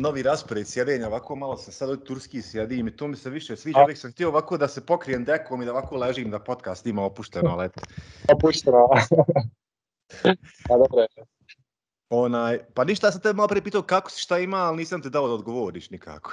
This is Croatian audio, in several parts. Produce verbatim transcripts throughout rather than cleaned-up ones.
novi raspored sjedenja, ovako malo sam sad od turski sjedim i to mi se više sviđa, uvijek sam htio ovako da se pokrijem dekom i da ovako ležim da podcast ima opušteno, ali eto. Opušteno, a dobro je. Onaj, pa ništa, ja sam te malo prije pitao kako si, šta ima, ali nisam te dao da odgovoriš nikako.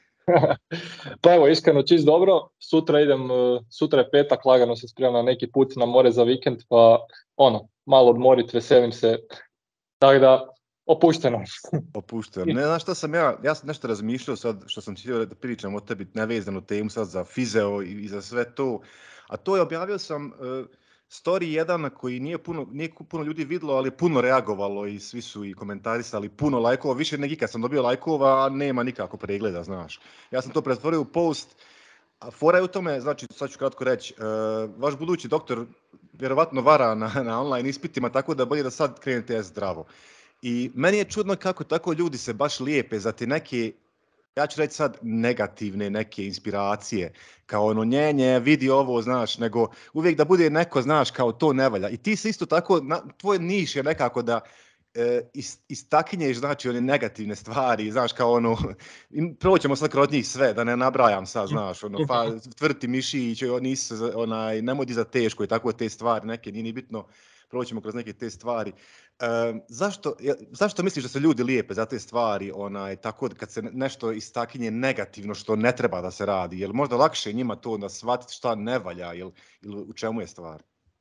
Pa evo, iskreno čist dobro, sutra idem, sutra je petak, lagano se spremam na neki put na more za vikend, pa ono, malo odmorit, veselim se, tako da, opušteno. Opušteno. Ne znam šta sam ja, ja sam nešto razmišljao sad, što sam htio da pričam o tebi, nevezanu temu sad za fizeo i, i za sve to, a to je, objavio sam uh, story jedan na koji nije puno, nije puno ljudi vidjelo, ali je puno reagovalo i svi su i komentarisali, puno lajkova, više nego ikad sam dobio lajkova, a nema nikako pregleda, znaš. Ja sam to pretvorio u post, a fora je u tome, znači, sad ću kratko reći, uh, vaš budući doktor vjerovatno vara na, na online ispitima, tako da bolje da sad krenete zdravo. I meni je čudno kako tako ljudi se baš lijepe za te neke, ja ću reći sad, negativne neke inspiracije, kao ono njenje, vidi ovo, znaš, nego uvijek da bude neko, znaš, kao to ne valja. I ti se isto tako, na, tvoj niš je nekako da e, istaknješ, znači, one negativne stvari, znaš, kao ono, proćemo sad kroz njih sve, da ne nabrajam sad, znaš, ono, fa, tvrti mišić, nisi, onaj, nemoj di za teško i tako te stvari, neke, nije ni bitno, proćemo kroz neke te stvari. E, zašto, zašto misliš da se ljudi lijepe za te stvari, onaj, tako kad se nešto istaknje negativno što ne treba da se radi? Je li možda lakše njima to da shvatiti šta ne valja ili, ili u čemu je stvar?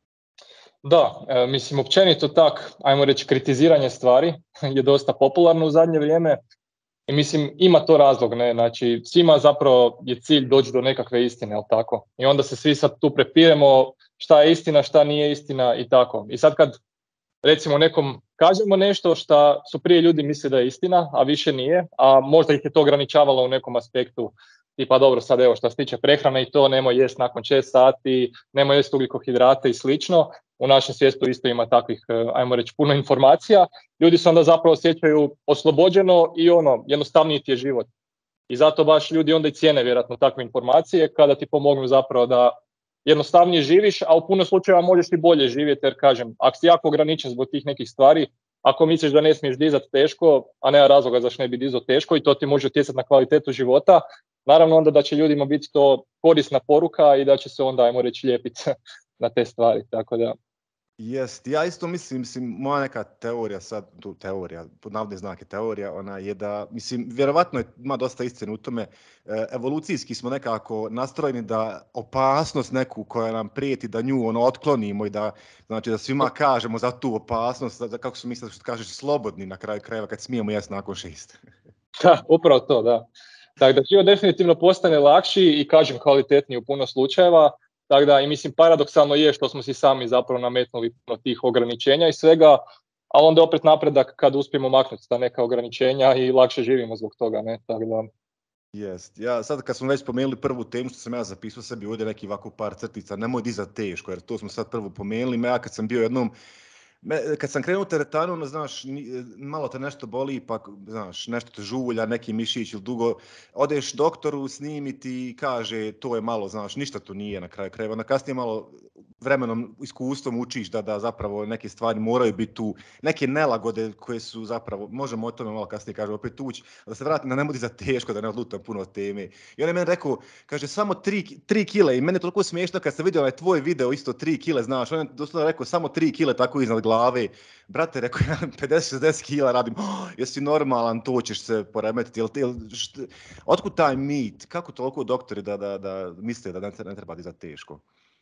Da, e, mislim, općenito tak, ajmo reći, kritiziranje stvari je dosta popularno u zadnje vrijeme i mislim, ima to razlog, ne, znači, svima zapravo je cilj doći do nekakve istine, jel tako? I onda se svi sad tu prepiremo šta je istina, šta nije istina i tako. I sad kad recimo nekom kažemo nešto što su prije ljudi misle da je istina, a više nije, a možda ih je to ograničavalo u nekom aspektu, tipa dobro sad evo što se tiče prehrane i to, nemoj jest nakon šest sati, nemoj jest ugljikohidrate i slično, u našem svijestu isto ima takvih, ajmo reći, puno informacija, ljudi se onda zapravo osjećaju oslobođeno i ono, jednostavniji ti je život. I zato baš ljudi onda i cijene vjerojatno takve informacije kada ti pomognu zapravo da jednostavnije živiš, a u puno slučajeva možeš i bolje živjeti, jer kažem, ako si jako ograničen zbog tih nekih stvari, ako misliš da ne smiješ dizati teško, a nema razloga zašto ne bi dizao teško i to ti može utjecati na kvalitetu života, naravno onda da će ljudima biti to korisna poruka i da će se onda, ajmo reći, lijepiti na te stvari, tako da. Jest, ja isto mislim, mislim, moja neka teorija sad, tu teorija, pod navodne znake teorija, ona je da, mislim, vjerovatno je, ima dosta istine u tome, evolucijski smo nekako nastrojeni da opasnost neku koja nam prijeti, da nju ono otklonimo i da, znači, da svima kažemo za tu opasnost, da, kako su mislili što kažeš, slobodni na kraju krajeva kad smijemo jesti nakon šest. Da, upravo to, da. Tako da život definitivno postane lakši i, kažem, kvalitetniji u puno slučajeva. Tako da, i mislim, paradoksalno je što smo si sami zapravo nametnuli puno tih ograničenja i svega, ali onda opet napredak kad uspijemo maknuti ta neka ograničenja i lakše živimo zbog toga, ne? Tako da. Jest. Ja sad kad smo već spomenuli prvu temu što sam ja zapisao sebi ovdje neki ovako par crtica, nemoj dizati teško, jer to smo sad prvo pomenuli, ja kad sam bio jednom, kad sam krenuo teretanu, znaš, malo te nešto boli, pa znaš, nešto te žulja, neki mišić ili dugo, odeš doktoru snimiti i kaže to je malo, znaš, ništa to nije na kraju krajeva, na kasnije malo vremenom, iskustvom učiš da, da zapravo neke stvari moraju biti tu, neke nelagode koje su zapravo, možemo o tome malo kasnije kažem opet ući, da se vratim da ne budi za teško, da ne odlutam puno od teme. I on je meni rekao, kaže, samo tri kile i meni je toliko smiješno kad sam vidio ovaj tvoj video isto tri kile, znaš, on je doslovno rekao samo tri kile tako iznad glave. Brate, rekao ja pedeset šezdeset kila radim, oh, jesi normalan, to ćeš se poremetiti, jel, jel, št... otkud taj mit, kako toliko doktori da, da, da misle da ne, ne treba dizati teško?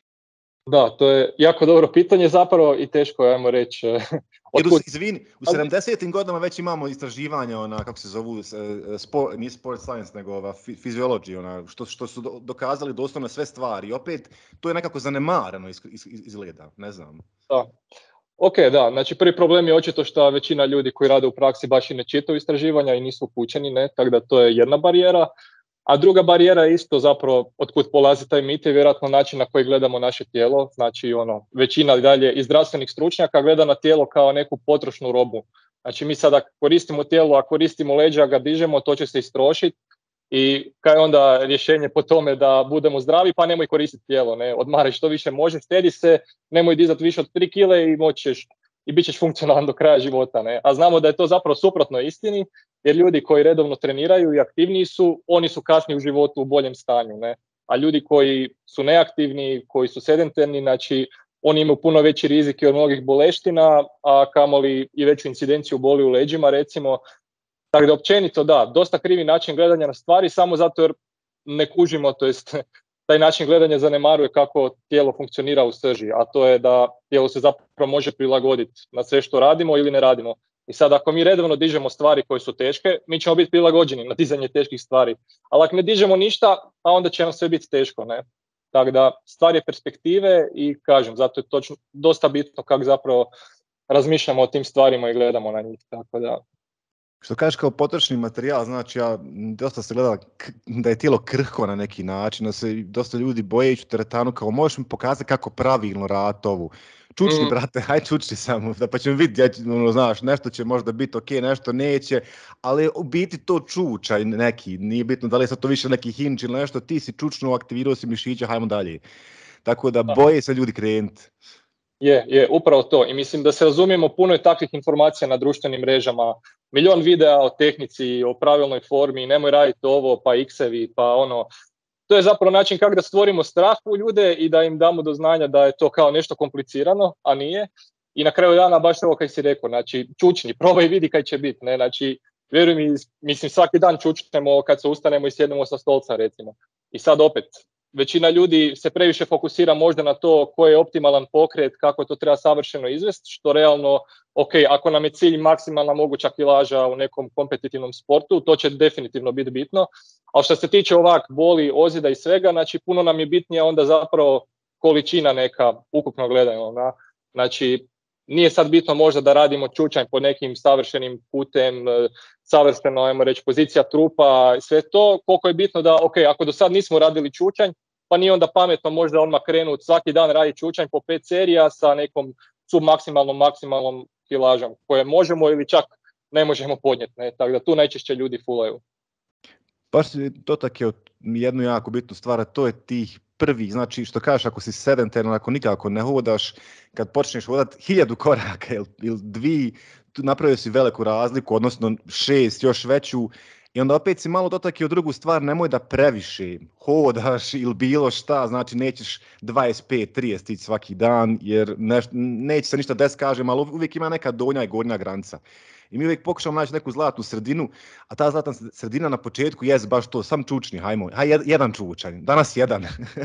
Da, to je jako dobro pitanje zapravo i teško, ajmo reći. Otkud... Jer, izvini, u sedamdesetim godinama već imamo istraživanja, ona, kako se zovu, sport, nije sport science, nego ova physiology, ona, što, što su dokazali doslovno sve stvari. I opet, to je nekako zanemareno iz, iz, izgleda, ne znam. Da. Ok, da, znači prvi problem je očito što većina ljudi koji rade u praksi baš i ne čitaju istraživanja i nisu upućeni, ne, tako da to je jedna barijera. A druga barijera je isto zapravo otkud polazi taj mit je vjerojatno način na koji gledamo naše tijelo, znači ono, većina dalje i zdravstvenih stručnjaka gleda na tijelo kao neku potrošnu robu. Znači mi sada koristimo tijelo, a koristimo leđa, ga dižemo, to će se istrošiti i kaj je onda rješenje po tome da budemo zdravi, pa nemoj koristiti tijelo, ne, odmaraj što više možeš, štedi se, nemoj dizati više od tri kile i moćeš i bit ćeš funkcionalan do kraja života. Ne? A znamo da je to zapravo suprotno istini, jer ljudi koji redovno treniraju i aktivniji su, oni su kasnije u životu u boljem stanju. Ne? A ljudi koji su neaktivni, koji su sedentarni, znači oni imaju puno veći rizik od mnogih boleština, a kamoli i veću incidenciju boli u leđima, recimo. Tako da općenito da, dosta krivi način gledanja na stvari, samo zato jer ne kužimo, to jest taj način gledanja zanemaruje kako tijelo funkcionira u srži, a to je da tijelo se zapravo može prilagoditi na sve što radimo ili ne radimo. I sad ako mi redovno dižemo stvari koje su teške, mi ćemo biti prilagođeni na dizanje teških stvari. Ali ako ne dižemo ništa, a onda će nam sve biti teško, ne? Tako da stvar je perspektive i kažem, zato je točno dosta bitno kako zapravo razmišljamo o tim stvarima i gledamo na njih. Tako da... Što kažeš kao potrošni materijal, znači ja dosta se gledala da je tijelo krhko na neki način, da se dosta ljudi boje ići u teretanu, kao možeš mi pokazati kako pravilno raditi ovu. Čučni, mm. brate, haj čučni samo, da pa ćemo vidjeti, ono, znaš, nešto će možda biti ok, nešto neće, ali u biti to čučaj neki, nije bitno da li je sad to više neki hinč ili nešto, ti si čučno aktivirao si mišića, hajmo dalje. Tako da boje se ljudi krenuti. Je, je, upravo to. I mislim da se razumijemo, puno je takvih informacija na društvenim mrežama, milion videa o tehnici, o pravilnoj formi, nemoj raditi ovo, pa x-evi, pa ono. To je zapravo način kako da stvorimo strah u ljude i da im damo do znanja da je to kao nešto komplicirano, a nije. I na kraju dana baš ovo kaj si rekao, znači čučni, probaj i vidi kaj će biti. Ne? Znači, vjeruj mi, mislim svaki dan čučnemo kad se ustanemo i sjednemo sa stolca recimo. I sad opet, većina ljudi se previše fokusira možda na to koji je optimalan pokret, kako to treba savršeno izvesti, što realno, ok, ako nam je cilj maksimalna moguća kilaža u nekom kompetitivnom sportu, to će definitivno biti bitno. Ali što se tiče ovak boli, ozljeda i svega, znači puno nam je bitnija onda zapravo količina neka, ukupno gledano. Na, znači, nije sad bitno možda da radimo čučanj po nekim savršenim putem, savršeno, ajmo reći, pozicija trupa i sve to, koliko je bitno da, ok, ako do sad nismo radili čučanj, pa nije onda pametno možda odmah krenuti svaki dan raditi čučanj po pet serija sa nekom submaksimalnom, maksimalnom kilažom, koje možemo ili čak ne možemo podnijeti. Ne? Tako da tu najčešće ljudi fulaju. Baš to tako je jednu jako bitnu stvar, to je tih prvih, znači što kažeš, ako si sedentarno, ako nikako ne hodaš, kad počneš hodati hiljadu koraka ili, ili dvi, tu napravio si veliku razliku, odnosno šest, još veću, i onda opet si malo dotakio drugu stvar, nemoj da previše hodaš ili bilo šta, znači nećeš dvadeset pet trideset stići svaki dan, jer neš, neće se ništa des kažem, ali uvijek ima neka donja i gornja granica. I mi uvijek pokušamo naći neku zlatnu sredinu, a ta zlatna sredina na početku je baš to, sam čučni, hajmo, haj jedan čučanj, danas jedan.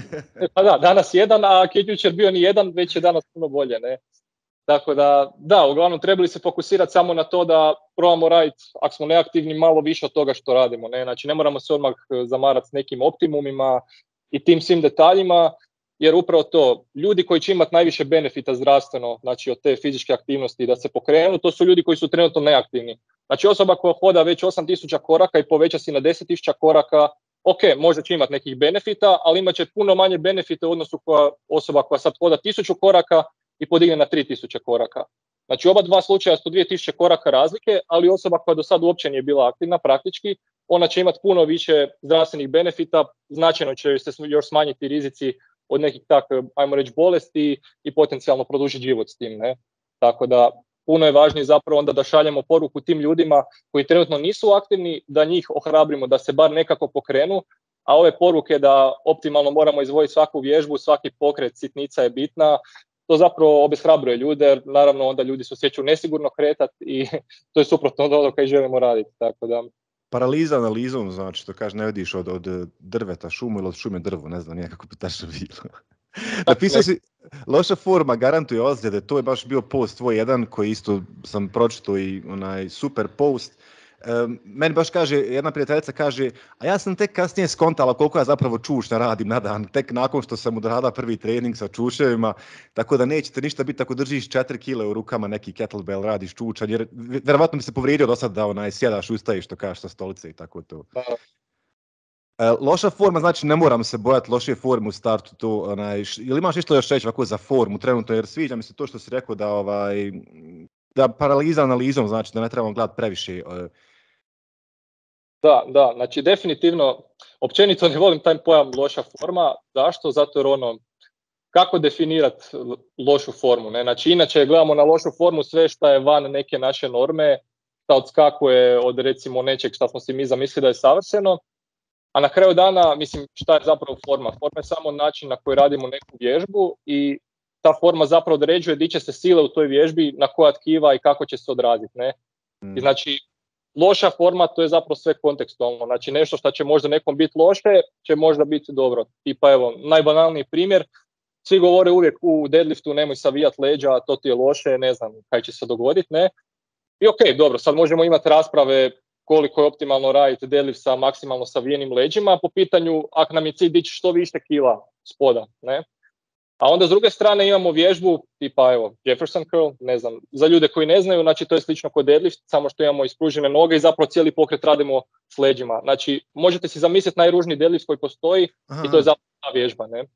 Pa da, danas jedan, a kad jučer bio ni jedan, već je danas puno bolje, ne? Tako da, da, uglavnom trebali se fokusirati samo na to da probamo raditi, ako smo neaktivni, malo više od toga što radimo, ne? Znači ne moramo se odmah zamarati s nekim optimumima i tim svim detaljima, jer upravo to, ljudi koji će imati najviše benefita zdravstveno, znači od te fizičke aktivnosti da se pokrenu, to su ljudi koji su trenutno neaktivni. Znači osoba koja hoda već osam tisuća koraka i poveća si na deset tisuća koraka, ok, možda će imati nekih benefita, ali imat će puno manje benefita u odnosu koja osoba koja sad hoda tisuću koraka i podigne na tri tisuće koraka. Znači oba dva slučaja su dvije tisuće koraka razlike, ali osoba koja do sad uopće nije bila aktivna praktički, ona će imati puno više zdravstvenih benefita, značajno će se još smanjiti rizici od nekih tak, ajmo reći, bolesti i potencijalno produžiti život s tim. Ne? Tako da puno je važnije zapravo onda da šaljemo poruku tim ljudima koji trenutno nisu aktivni, da njih ohrabrimo, da se bar nekako pokrenu, a ove poruke da optimalno moramo izvojiti svaku vježbu, svaki pokret, sitnica je bitna, to zapravo obeshrabruje ljude, jer naravno onda ljudi se osjećaju nesigurno kretati i to je suprotno od onoga kaj želimo raditi. Tako da... Paraliza analizom, znači što kaže ne vidiš od, od drveta šumu ili od šume drvo, ne znam, nekako bi tačno bilo. Napisao si, loša forma garantuje ozljede, to je baš bio post tvoj jedan koji isto sam pročitao i onaj super post. Um, meni baš kaže, jedna prijateljica kaže, a ja sam tek kasnije skontala koliko ja zapravo čučnja radim na dan, tek nakon što sam odradila prvi trening sa čučevima, tako da nećete ništa biti ako držiš četiri kile u rukama neki kettlebell, radiš čučanj, jer vjerovatno bi se povrijedio do sad da onaj, sjedaš, ustaješ, što kažeš sa stolice i tako to. Uh, loša forma, znači ne moram se bojati loše forme u startu, to, onaj, ili imaš nešto još reći ovako za formu trenutno, jer sviđa mi se to što si rekao da, ovaj, da paraliza analizom, znači da ne trebamo gledati previše. Uh, Da, da, znači definitivno, općenito ne volim taj pojam loša forma, zašto? Zato jer ono, kako definirati lošu formu. Ne? Znači, inače gledamo na lošu formu sve što je van neke naše norme, što odskakuje od recimo nečeg što smo si mi zamislili da je savršeno, a na kraju dana, mislim, šta je zapravo forma? Forma je samo način na koji radimo neku vježbu i ta forma zapravo određuje di će se sile u toj vježbi, na koja tkiva i kako će se odraziti. Ne? I znači, loša forma, to je zapravo sve kontekstualno. Znači, nešto što će možda nekom biti loše, će možda biti dobro. Tipa, evo, najbanalniji primjer, svi govore uvijek u deadliftu nemoj savijat leđa, to ti je loše, ne znam kaj će se dogoditi, ne? I ok, dobro, sad možemo imati rasprave koliko je optimalno raditi deadlift sa maksimalno savijenim leđima po pitanju ako nam je cilj dići što više kila spoda, ne? A onda s druge strane imamo vježbu tipa evo Jefferson curl, ne znam, za ljude koji ne znaju, znači to je slično kod deadlift, samo što imamo ispružene noge i zapravo cijeli pokret radimo s leđima. Znači možete si zamisliti najružniji deadlift koji postoji. Aha. I to je zapravo ta vježba, ne?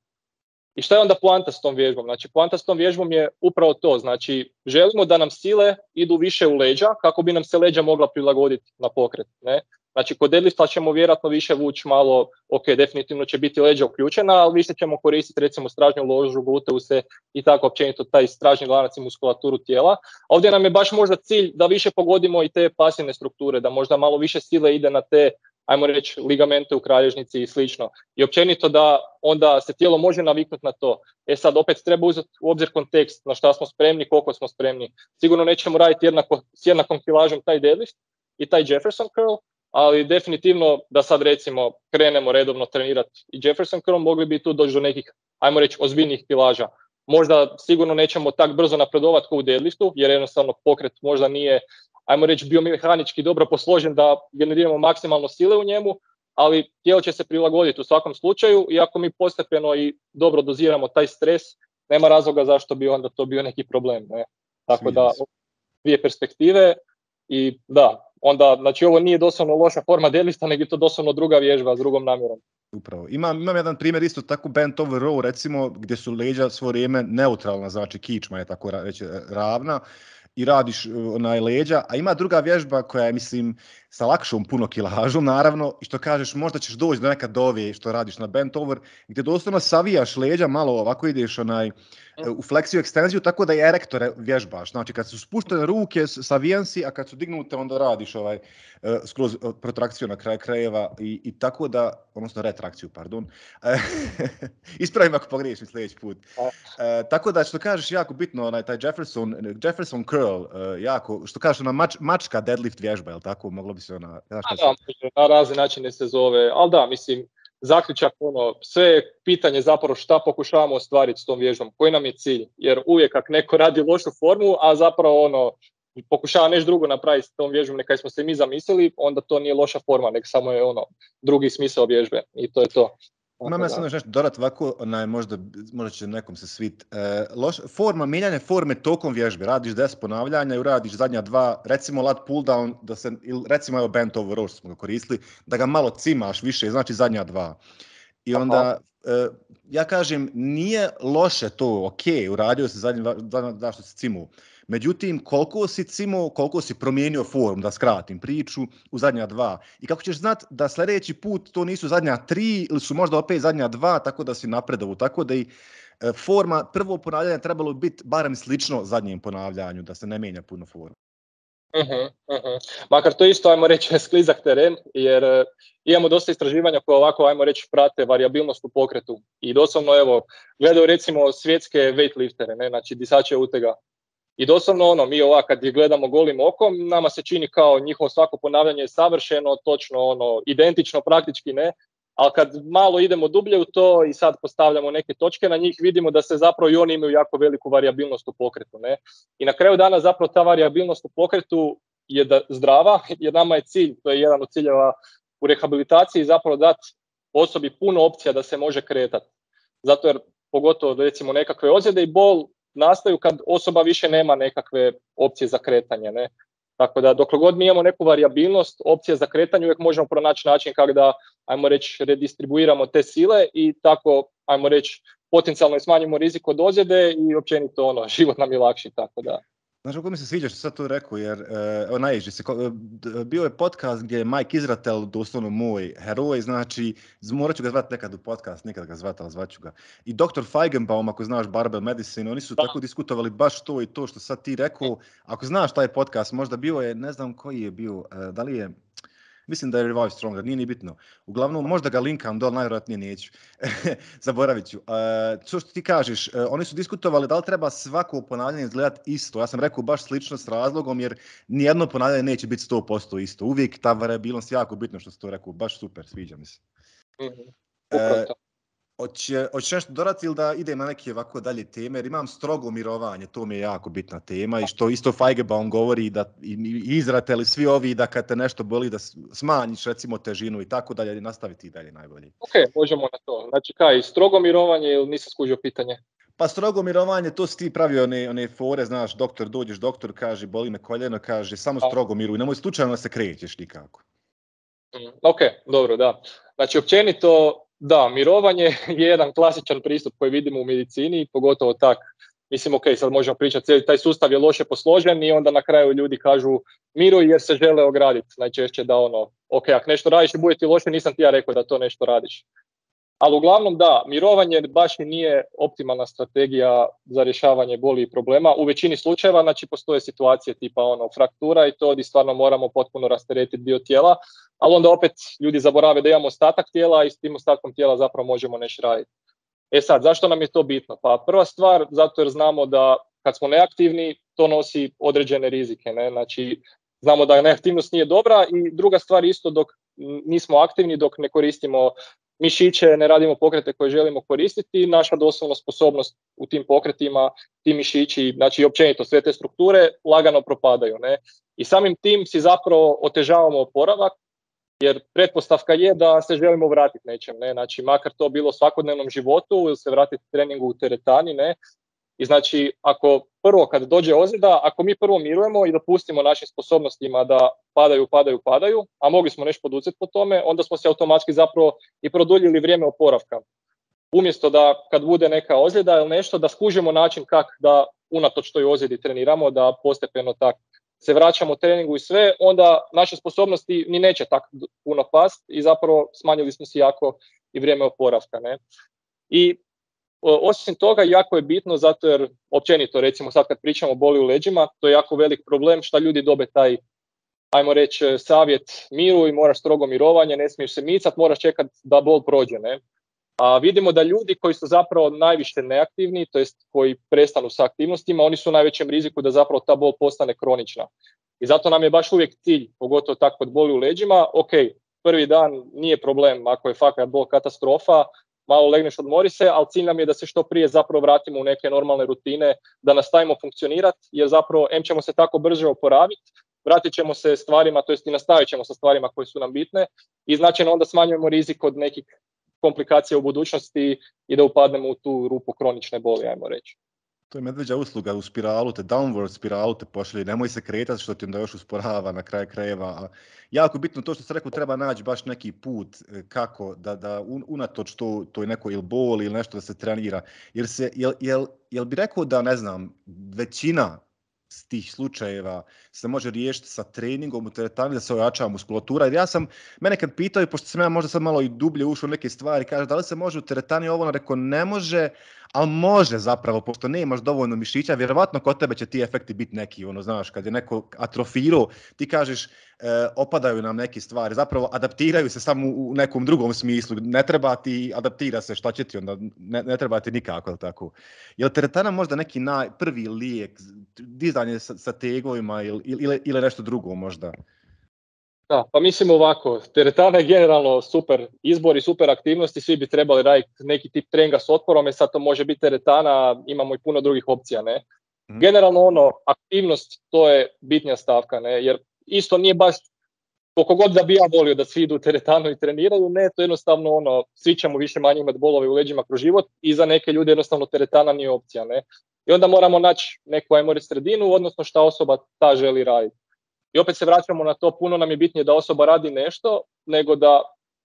I šta je onda poanta s tom vježbom? Znači poanta s tom vježbom je upravo to, znači želimo da nam sile idu više u leđa kako bi nam se leđa mogla prilagoditi na pokret, ne? Znači, kod deadlifta ćemo vjerojatno više vući malo, ok, definitivno će biti leđa uključena, ali više ćemo koristiti recimo stražnju ložu, gluteuse i tako općenito taj stražnji lanac i muskulaturu tijela. Ovdje nam je baš možda cilj da više pogodimo i te pasivne strukture, da možda malo više sile ide na te, ajmo reći, ligamente u kralježnici i slično. I općenito da onda se tijelo može naviknuti na to. E sad, opet treba uzeti u obzir kontekst, na šta smo spremni, koliko smo spremni. Sigurno nećemo raditi jednako, s jednakom kilažom taj deadlift i taj Jefferson curl, ali definitivno da sad recimo krenemo redovno trenirati i Jefferson curl, mogli bi tu doći do nekih, ajmo reći, ozbiljnih kilaža. Možda sigurno nećemo tak brzo napredovati kao u deadliftu, jer jednostavno pokret možda nije, ajmo reći, biomehanički dobro posložen da generiramo maksimalno sile u njemu, ali tijelo će se prilagoditi u svakom slučaju i ako mi postepeno i dobro doziramo taj stres, nema razloga zašto bi onda to bio neki problem. Ne? Tako da, dvije perspektive i da, onda, znači ovo nije doslovno loša forma deadlifta, nego je to doslovno druga vježba s drugom namjerom. Upravo. Imam, imam jedan primjer isto tako bent over row, recimo, gdje su leđa svo vrijeme neutralna, znači kičma je tako reći ravna i radiš onaj leđa, a ima druga vježba koja je, mislim, sa lakšom puno kilažom, naravno, i što kažeš, možda ćeš doći do nekad do ove što radiš na bent over, gdje doslovno savijaš leđa, malo ovako ideš onaj, u fleksiju, ekstenziju, tako da i erektore vježbaš. Znači, kad su spuštene ruke, savijan si, a kad su dignute, onda radiš ovaj, skroz protrakciju na kraj krajeva i, i tako da, odnosno retrakciju, pardon. Ispravim ako pogriješim sljedeći put. E, tako da, što kažeš, jako bitno, onaj, taj Jefferson, Jefferson curl, jako, što kažeš, ona mač, mačka deadlift vježba, je li tako? Moglo bi se ona... Da, da, na razne načine se zove, ali da, mislim, zaključak, ono, sve je pitanje zapravo šta pokušavamo ostvariti s tom vježbom, koji nam je cilj, jer uvijek ako neko radi lošu formu, a zapravo ono, pokušava nešto drugo napraviti s tom vježbom nekaj smo se mi zamislili, onda to nije loša forma, nek samo je ono, drugi smisao vježbe i to je to. Imam ja sam nešto dodat ovako, onaj, možda, možda će nekom se svit. E, loš, forma, mijenjanje forme tokom vježbe. Radiš deset ponavljanja i uradiš zadnja dva, recimo lat pull down, da se, ili recimo evo bent over row što smo ga koristili, da ga malo cimaš više, znači zadnja dva. I onda, e, ja kažem, nije loše to, ok, uradio se zadnja dva, dva što si cimuo. Međutim, koliko si cimo, koliko si promijenio formu, da skratim priču, u zadnja dva. I kako ćeš znati da sljedeći put to nisu zadnja tri ili su možda opet zadnja dva, tako da si napredovu. Tako da i e, forma, prvo ponavljanje trebalo biti barem slično zadnjem ponavljanju, da se ne mijenja puno forma. Uh-huh, uh-huh. Makar to isto, ajmo reći, sklizak teren, jer uh, imamo dosta istraživanja koje ovako, ajmo reći, prate variabilnost u pokretu. I doslovno, evo, gledaju recimo svjetske weightliftere, ne, znači disače utega. I doslovno ono, mi ovako kad ih gledamo golim okom, nama se čini kao njihovo svako ponavljanje je savršeno, točno ono, identično praktički ne, ali kad malo idemo dublje u to i sad postavljamo neke točke na njih, vidimo da se zapravo i oni imaju jako veliku variabilnost u pokretu. Ne? I na kraju dana zapravo ta variabilnost u pokretu je da, zdrava, jer nama je cilj, to je jedan od ciljeva u rehabilitaciji, zapravo dati osobi puno opcija da se može kretati. Zato jer pogotovo recimo nekakve ozljede i bol nastaju kad osoba više nema nekakve opcije za kretanje. Ne? Tako da dok god mi imamo neku variabilnost, opcije za kretanje, uvijek možemo pronaći način kako da, ajmo reći, redistribuiramo te sile i tako, ajmo reći, potencijalno smanjimo rizik od ozljede i općenito ono, život nam je lakši. Tako da. Znaš kako mi se sviđa što sad to rekao, jer evo naježi se, bio je podcast gdje je Mike Izratel, doslovno moj heroj, znači morat ću ga zvati nekad u podcast, nikad ga zvati, ali zvaću ga. I doktor Feigenbaum, ako znaš Barbell Medicine, oni su da. tako diskutovali baš to i to što sad ti rekao. Ako znaš taj podcast, možda bio je, ne znam koji je bio, da li je... Mislim da je Revive Stronger, nije ni bitno. Uglavnom, možda ga linkam dole, najvjerojatnije neću. Zaboravit ću. Uh, što ti kažeš, uh, oni su diskutovali da li treba svako ponavljanje izgledati isto. Ja sam rekao baš slično s razlogom, jer nijedno ponavljanje neće biti sto posto isto. Uvijek ta variabilnost jako bitno što si to rekao. Baš super, sviđa mi se. Mm-hmm. Uh, Hoće, hoće nešto dodati ili da idem na neke ovako dalje teme, jer imam strogo mirovanje, to mi je jako bitna tema i što isto Feigenbaum govori da i, i Izratel i svi ovi da kad te nešto boli da smanjiš recimo težinu i tako dalje, nastaviti i dalje najbolje. Ok, možemo na to. Znači kaj, strogo mirovanje ili nisam skužio pitanje? Pa strogo mirovanje, to si ti pravio one, one fore, znaš, doktor, dođeš, doktor kaže, boli me koljeno, kaže, samo strogo miruj, nemoj slučajno da se krećeš nikako. Mm, ok, dobro, da. Znači, općenito, da, mirovanje je jedan klasičan pristup koji vidimo u medicini, pogotovo tak, mislim, ok, sad možemo pričati, cijeli taj sustav je loše posložen i onda na kraju ljudi kažu miruj jer se žele ograditi, najčešće da ono, ok, ako nešto radiš i bude ti loše, nisam ti ja rekao da to nešto radiš. Ali uglavnom da, mirovanje baš i nije optimalna strategija za rješavanje boli i problema. U većini slučajeva, znači, postoje situacije tipa ono, fraktura i to gdje stvarno moramo potpuno rasteretiti dio tijela, ali onda opet ljudi zaborave da imamo ostatak tijela i s tim ostatkom tijela zapravo možemo nešto raditi. E sad, zašto nam je to bitno? Pa prva stvar, zato jer znamo da kad smo neaktivni, to nosi određene rizike. Ne? Znači, znamo da neaktivnost nije dobra i druga stvar isto dok nismo aktivni, dok ne koristimo mišiće, ne radimo pokrete koje želimo koristiti, naša doslovno sposobnost u tim pokretima, ti mišići, znači općenito sve te strukture lagano propadaju. Ne? I samim tim si zapravo otežavamo oporavak, jer pretpostavka je da se želimo vratiti nečem. Ne? Znači, makar to bilo u svakodnevnom životu ili se vratiti treningu u teretani, ne? I znači, ako prvo kad dođe ozljeda, ako mi prvo mirujemo i dopustimo našim sposobnostima da padaju, padaju, padaju, a mogli smo nešto poduzeti po tome, onda smo se automatski zapravo i produljili vrijeme oporavka. Umjesto da kad bude neka ozljeda ili nešto, da skužimo način kako da unatoč toj ozljedi treniramo, da postepeno tak se vraćamo treningu i sve, onda naše sposobnosti ni neće tako puno past i zapravo smanjili smo si jako i vrijeme oporavka. Ne? I osim toga, jako je bitno, zato jer općenito, recimo sad kad pričamo o boli u leđima, to je jako velik problem što ljudi dobe taj, ajmo reći, savjet miru i moraš strogo mirovanje, ne smiješ se micat, moraš čekati da bol prođe. Ne? A vidimo da ljudi koji su zapravo najviše neaktivni, to jest koji prestanu sa aktivnostima, oni su u najvećem riziku da zapravo ta bol postane kronična. I zato nam je baš uvijek cilj, pogotovo tako kod boli u leđima, ok, prvi dan nije problem ako je fakat bol katastrofa, malo legneš, odmori se, ali cilj nam je da se što prije zapravo vratimo u neke normalne rutine, da nastavimo funkcionirati, jer zapravo em ćemo se tako brže oporaviti, vratit ćemo se stvarima, to jest i nastavit ćemo sa stvarima koje su nam bitne i značajno onda smanjujemo rizik od nekih komplikacija u budućnosti i da upadnemo u tu rupu kronične boli, ajmo reći. To je medveđa usluga, u spiralu te, downward spiralu te pošli, nemoj se kretati što ti onda još usporava na kraju krajeva. Jako bitno to što se rekao, treba naći baš neki put kako da, da unatoč to, to je neko ili bol ili nešto da se trenira. Jer, se, jel, jel, jel bi rekao da, ne znam, većina s tih slučajeva se može riješiti sa treningom u teretani da se ojača muskulatura. Jer ja sam, mene kad pitaju, pošto sam ja možda sad malo i dublje ušao u neke stvari, kaže da li se može u teretani ovo, rekao ne može, ali može zapravo, pošto nemaš dovoljno mišića, vjerovatno kod tebe će ti efekti biti neki, ono, znaš, kad je neko atrofirao, ti kažeš, e, opadaju nam neke stvari, zapravo adaptiraju se samo u nekom drugom smislu, ne treba ti adaptira se, šta će ti onda, ne, ne treba ti nikako, tako. Je li teretana možda neki naj, prvi lijek, dizanje sa, sa tegovima ili, ili, ili nešto drugo možda? Da, pa mislim ovako, teretana je generalno super izbor i super aktivnosti, svi bi trebali raditi neki tip treninga s otporom, jer sad to može biti teretana, imamo i puno drugih opcija, ne. Mm. Generalno ono, aktivnost, to je bitnija stavka, ne, jer isto nije baš, koliko god da bi ja volio da svi idu u teretanu i treniraju, ne, to jednostavno ono, svi ćemo više manje imati bolove u leđima kroz život i za neke ljude jednostavno teretana nije opcija, ne. I onda moramo naći neku, ajmo reći, sredinu, odnosno šta osoba ta želi raditi. I opet se vraćamo na to, puno nam je bitnije da osoba radi nešto, nego da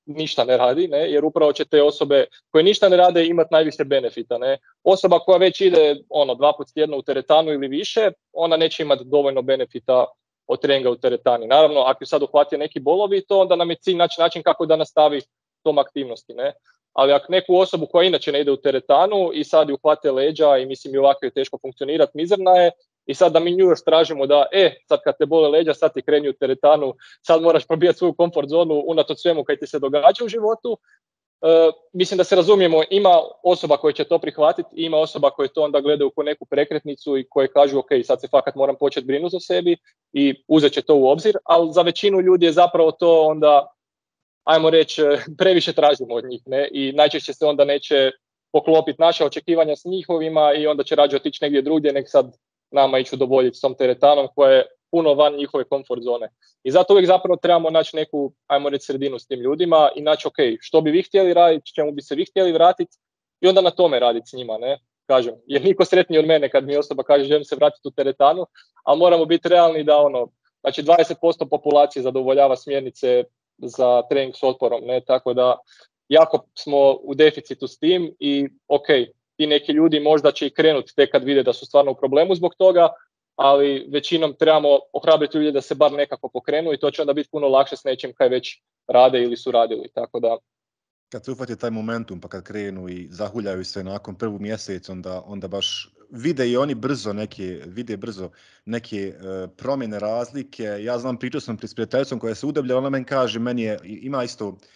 ništa ne radi, ne, jer upravo će te osobe koje ništa ne rade imati najviše benefita. Ne. Osoba koja već ide ono, dva put tjedno u teretanu ili više, ona neće imati dovoljno benefita od treninga u teretani. Naravno, ako ju sad uhvati neki bolovi, to onda nam je cilj naći način kako da nastavi tom aktivnosti. Ne. Ali ako neku osobu koja inače ne ide u teretanu i sad ju uhvate leđa i mislim i ovako je teško funkcionirati, mizerna je, i sad da mi nju još tražimo da, e, sad kad te bole leđa, sad ti kreni u teretanu, sad moraš probijati svoju komfort zonu unatoč svemu kaj ti se događa u životu. E, mislim da se razumijemo, ima osoba koja će to prihvatiti, ima osoba koje to onda gledaju kao neku prekretnicu i koje kažu, ok, sad se fakat moram početi brinuti o sebi i uzet će to u obzir, ali za većinu ljudi je zapravo to onda, ajmo reći, previše tražimo od njih, ne? I najčešće se onda neće poklopiti naša očekivanja s njihovima i onda će rađe otići negdje drugdje, nek sad nama ići udovoljiti s tom teretanom koja je puno van njihove komfort zone. I zato uvijek zapravo trebamo naći neku, ajmo reći, sredinu s tim ljudima i naći, ok, što bi vi htjeli raditi, čemu bi se vi htjeli vratiti i onda na tome raditi s njima, ne? Kažem, jer niko sretniji od mene kad mi osoba kaže želim se vratiti u teretanu, ali moramo biti realni da ono, znači dvadeset posto populacije zadovoljava smjernice za trening s otporom, ne? Tako da jako smo u deficitu s tim i ok, ti neki ljudi možda će i krenuti tek kad vide da su stvarno u problemu zbog toga, ali većinom trebamo ohrabriti ljude da se bar nekako pokrenu i to će onda biti puno lakše s nečim kaj već rade ili su radili, tako da. Kad se uhvati taj momentum pa kad krenu i zahuljaju se nakon prvu mjesec, onda, onda baš vide i oni brzo neke, vide brzo neke uh, promjene, razlike. Ja znam, pričao sam s prijateljicom koja se udebljala, ona meni kaže, meni je, ima isto, uh,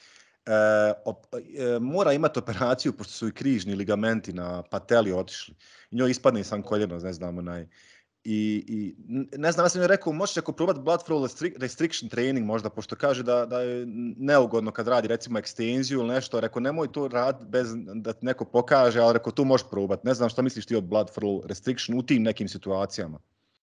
op, uh, mora imati operaciju pošto su i križni ligamenti na pateli otišli. I njoj ispadne sam koljeno, ne znam, onaj. I, i ne znam, ja sam joj rekao, možeš ako probati blood flow restriction training možda, pošto kaže da, da je neugodno kad radi recimo ekstenziju ili nešto, rekao nemoj to raditi bez da ti neko pokaže, ali rekao tu možeš probati. Ne znam šta misliš ti o blood flow restriction u tim nekim situacijama?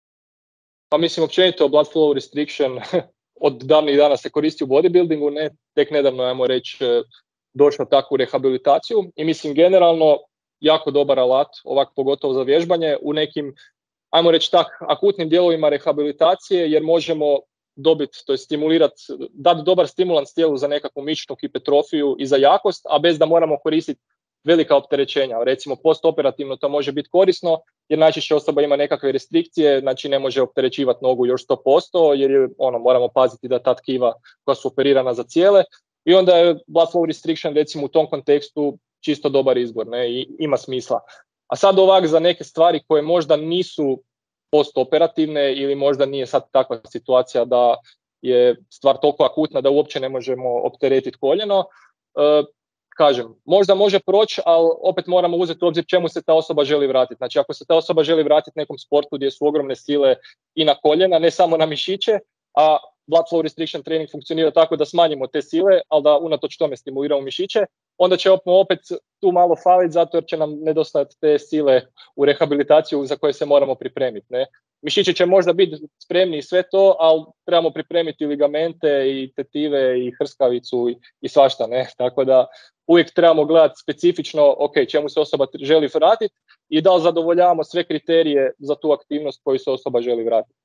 Pa mislim, općenito blood flow restriction od davnih dana se koristi u bodybuildingu, ne tek nedavno, ajmo reći, došlo takvu rehabilitaciju i mislim generalno jako dobar alat, ovako pogotovo za vježbanje u nekim, ajmo reći tak, akutnim dijelovima rehabilitacije, jer možemo dobiti, to je stimulirati, dati dobar stimulans tijelu za nekakvu mišićnu hipertrofiju i za jakost, a bez da moramo koristiti velika opterećenja. Recimo postoperativno to može biti korisno, jer najčešće osoba ima nekakve restrikcije, znači ne može opterećivati nogu još sto posto, jer je, ono, moramo paziti da ta tkiva koja su operirana za cijele. I onda je blood flow restriction recimo u tom kontekstu čisto dobar izbor, ne, i ima smisla. A sad ovak za neke stvari koje možda nisu postoperativne ili možda nije sad takva situacija da je stvar toliko akutna da uopće ne možemo opteretiti koljeno, e, kažem, možda može proći, ali opet moramo uzeti u obzir čemu se ta osoba želi vratiti. Znači ako se ta osoba želi vratiti nekom sportu gdje su ogromne sile i na koljena, ne samo na mišiće, a blood flow restriction training funkcionira tako da smanjimo te sile, ali da unatoč tome stimuliramo mišiće, onda će opet tu malo faliti zato jer će nam nedostajati te sile u rehabilitaciju za koje se moramo pripremiti. Ne? Mišići će možda biti spremni i sve to, ali trebamo pripremiti ligamente i tetive i hrskavicu i, i svašta. Ne? Tako da uvijek trebamo gledati specifično ok, čemu se osoba želi vratiti i da li zadovoljavamo sve kriterije za tu aktivnost koju se osoba želi vratiti.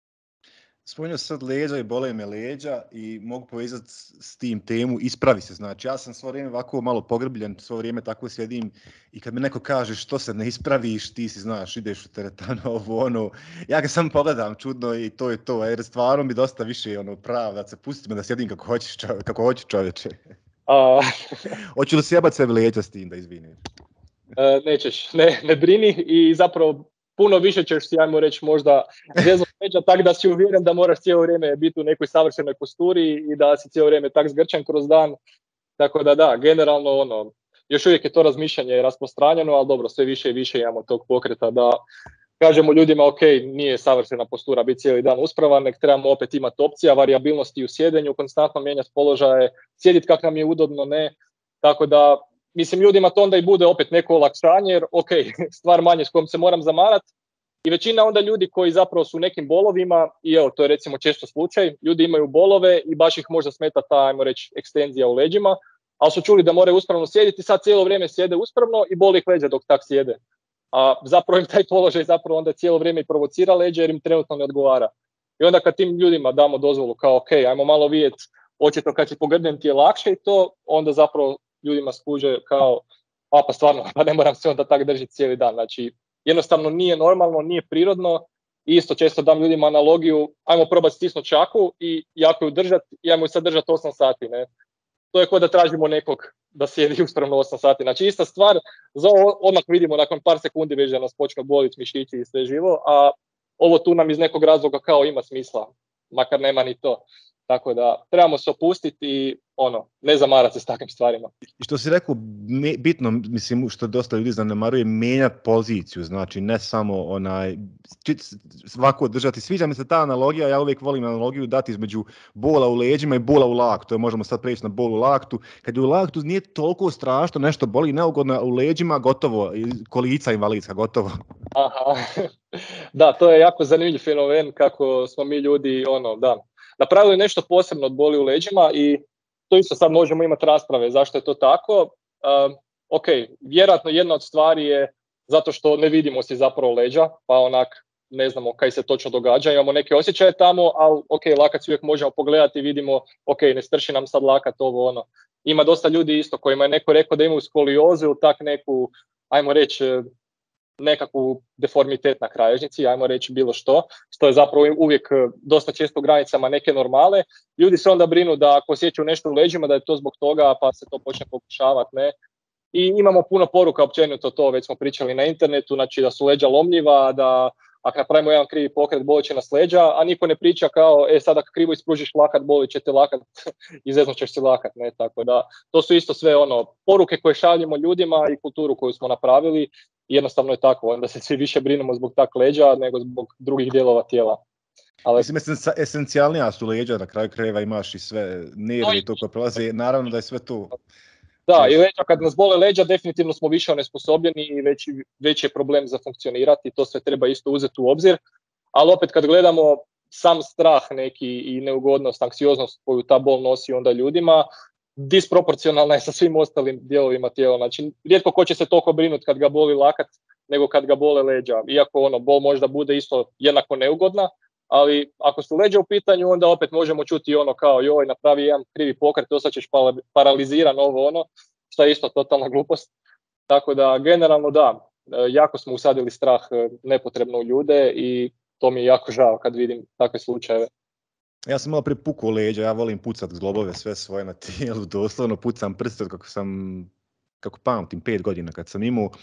Spomenuo sad leđa i bole me leđa i mogu povezati s tim temu, ispravi se. Znači, ja sam svo vrijeme ovako malo pogrbljen, svo vrijeme tako sjedim i kad mi neko kaže što se ne ispraviš, ti si znaš, ideš u teretanu, ovo ono, ja ga samo pogledam čudno i to je to, jer stvarno mi dosta više ono, pravda se, pusti me da sjedim kako hoćeš, čovječe, kako hoću čovječe. A... Hoću li sjebat sebi leđa s tim da izviniš? E, nećeš, ne, ne brini i zapravo puno više ćeš si, ajmo reći, možda vezati leđa tako da si uvjeren da moraš cijelo vrijeme biti u nekoj savršenoj posturi i da si cijelo vrijeme tak zgrčan kroz dan. Tako da da, generalno ono, još uvijek je to razmišljanje rasprostranjeno, ali dobro, sve više i više imamo tog pokreta da kažemo ljudima ok, nije savršena postura biti cijeli dan uspravan, nek trebamo opet imati opcija, varijabilnosti u sjedenju, konstantno mijenjati položaje, sjediti kako nam je udobno, ne. Tako da mislim, ljudima to onda i bude opet neko olakšanje, jer ok, stvar manje s kojom se moram zamarati. I većina onda ljudi koji zapravo su u nekim bolovima, i evo, to je recimo često slučaj, ljudi imaju bolove i baš ih možda smeta ta, ajmo reći, ekstenzija u leđima, ali su čuli da moraju uspravno sjediti, sad cijelo vrijeme sjede uspravno i boli ih leđa dok tak sjede. A zapravo im taj položaj zapravo onda cijelo vrijeme i provocira leđa jer im trenutno ne odgovara. I onda kad tim ljudima damo dozvolu kao ok, ajmo malo vidjeti očito kad si pogrdnem ti je lakše i to, onda zapravo ljudima skuže kao, a pa stvarno, pa ne moram se onda tak držiti cijeli dan. Znači, jednostavno nije normalno, nije prirodno. I isto često dam ljudima analogiju, ajmo probati stisnuti čaku i jako ju držati, i ajmo ju sad držati osam sati. Ne? To je kao da tražimo nekog da sjedi uspravno osam sati. Znači ista stvar, za ovo odmah vidimo nakon par sekundi već da nas počne boliti mišići i sve živo, a ovo tu nam iz nekog razloga kao ima smisla, makar nema ni to. Tako da trebamo se opustiti i ono, ne zamarati se s takvim stvarima. I što si rekao, bitno, mislim, što dosta ljudi zanemaruje, mijenjati poziciju, znači ne samo onaj, svako držati. Sviđa mi se ta analogija, ja uvijek volim analogiju dati između bola u leđima i bola u laktu. To je, možemo sad preći na bol u laktu. Kad je u laktu nije toliko strašno, nešto boli neugodno, u leđima gotovo, kolica invalidska, gotovo. Aha, da, to je jako zanimljiv fenomen kako smo mi ljudi, ono, da, napravili nešto posebno od boli u leđima i to isto sad možemo imati rasprave zašto je to tako. Uh, ok, vjerojatno jedna od stvari je zato što ne vidimo si zapravo leđa, pa onak ne znamo kaj se točno događa, imamo neke osjećaje tamo, ali ok, lakat si uvijek možemo pogledati i vidimo, ok, ne strši nam sad lakat, ovo ono. Ima dosta ljudi isto kojima je neko rekao da imaju skoliozu ili tak neku, ajmo reći, nekakvu deformitet na kralježnici, ajmo reći bilo što, što je zapravo uvijek dosta često u granicama neke normale. Ljudi se onda brinu da ako osjećaju nešto u leđima, da je to zbog toga, pa se to počne pokušavati, ne. I imamo puno poruka općenito to, već smo pričali na internetu, znači da su leđa lomljiva, da ako napravimo jedan krivi pokret, bolit će nas leđa, a niko ne priča kao, e sad ako krivo ispružiš lakat, bolit će te lakat, izveznut ćeš si lakat, ne, tako da, to su isto sve ono, poruke koje šaljemo ljudima i kulturu koju smo napravili. Jednostavno je tako, onda se svi više brinemo zbog tak leđa nego zbog drugih dijelova tijela. Ali... Mislim, esencijalnija su leđa, na kraju krajeva imaš i sve nerve i to koje prolazi, naravno da je sve tu. Da, i leđa, kad nas bole leđa, definitivno smo više onesposobljeni i već, već je problem za funkcionirati, to sve treba isto uzeti u obzir, ali opet kad gledamo sam strah neki i neugodnost, anksioznost koju ta bol nosi onda ljudima, disproporcionalna je sa svim ostalim dijelovima tijela. Znači, rijetko ko će se toliko brinuti kad ga boli lakat nego kad ga bole leđa. Iako ono, bol možda bude isto jednako neugodna, ali ako su leđa u pitanju, onda opet možemo čuti ono kao joj, napravi jedan krivi pokret, ostat ćeš paraliziran, ovo ono, što je isto totalna glupost. Tako da, generalno da, jako smo usadili strah nepotrebno u ljude i to mi je jako žao kad vidim takve slučajeve. Ja sam malo pripukao leđa, ja volim pucat zglobove sve svoje na tijelu, doslovno pucam prste kako sam, kako pamtim, pet godina kad sam imao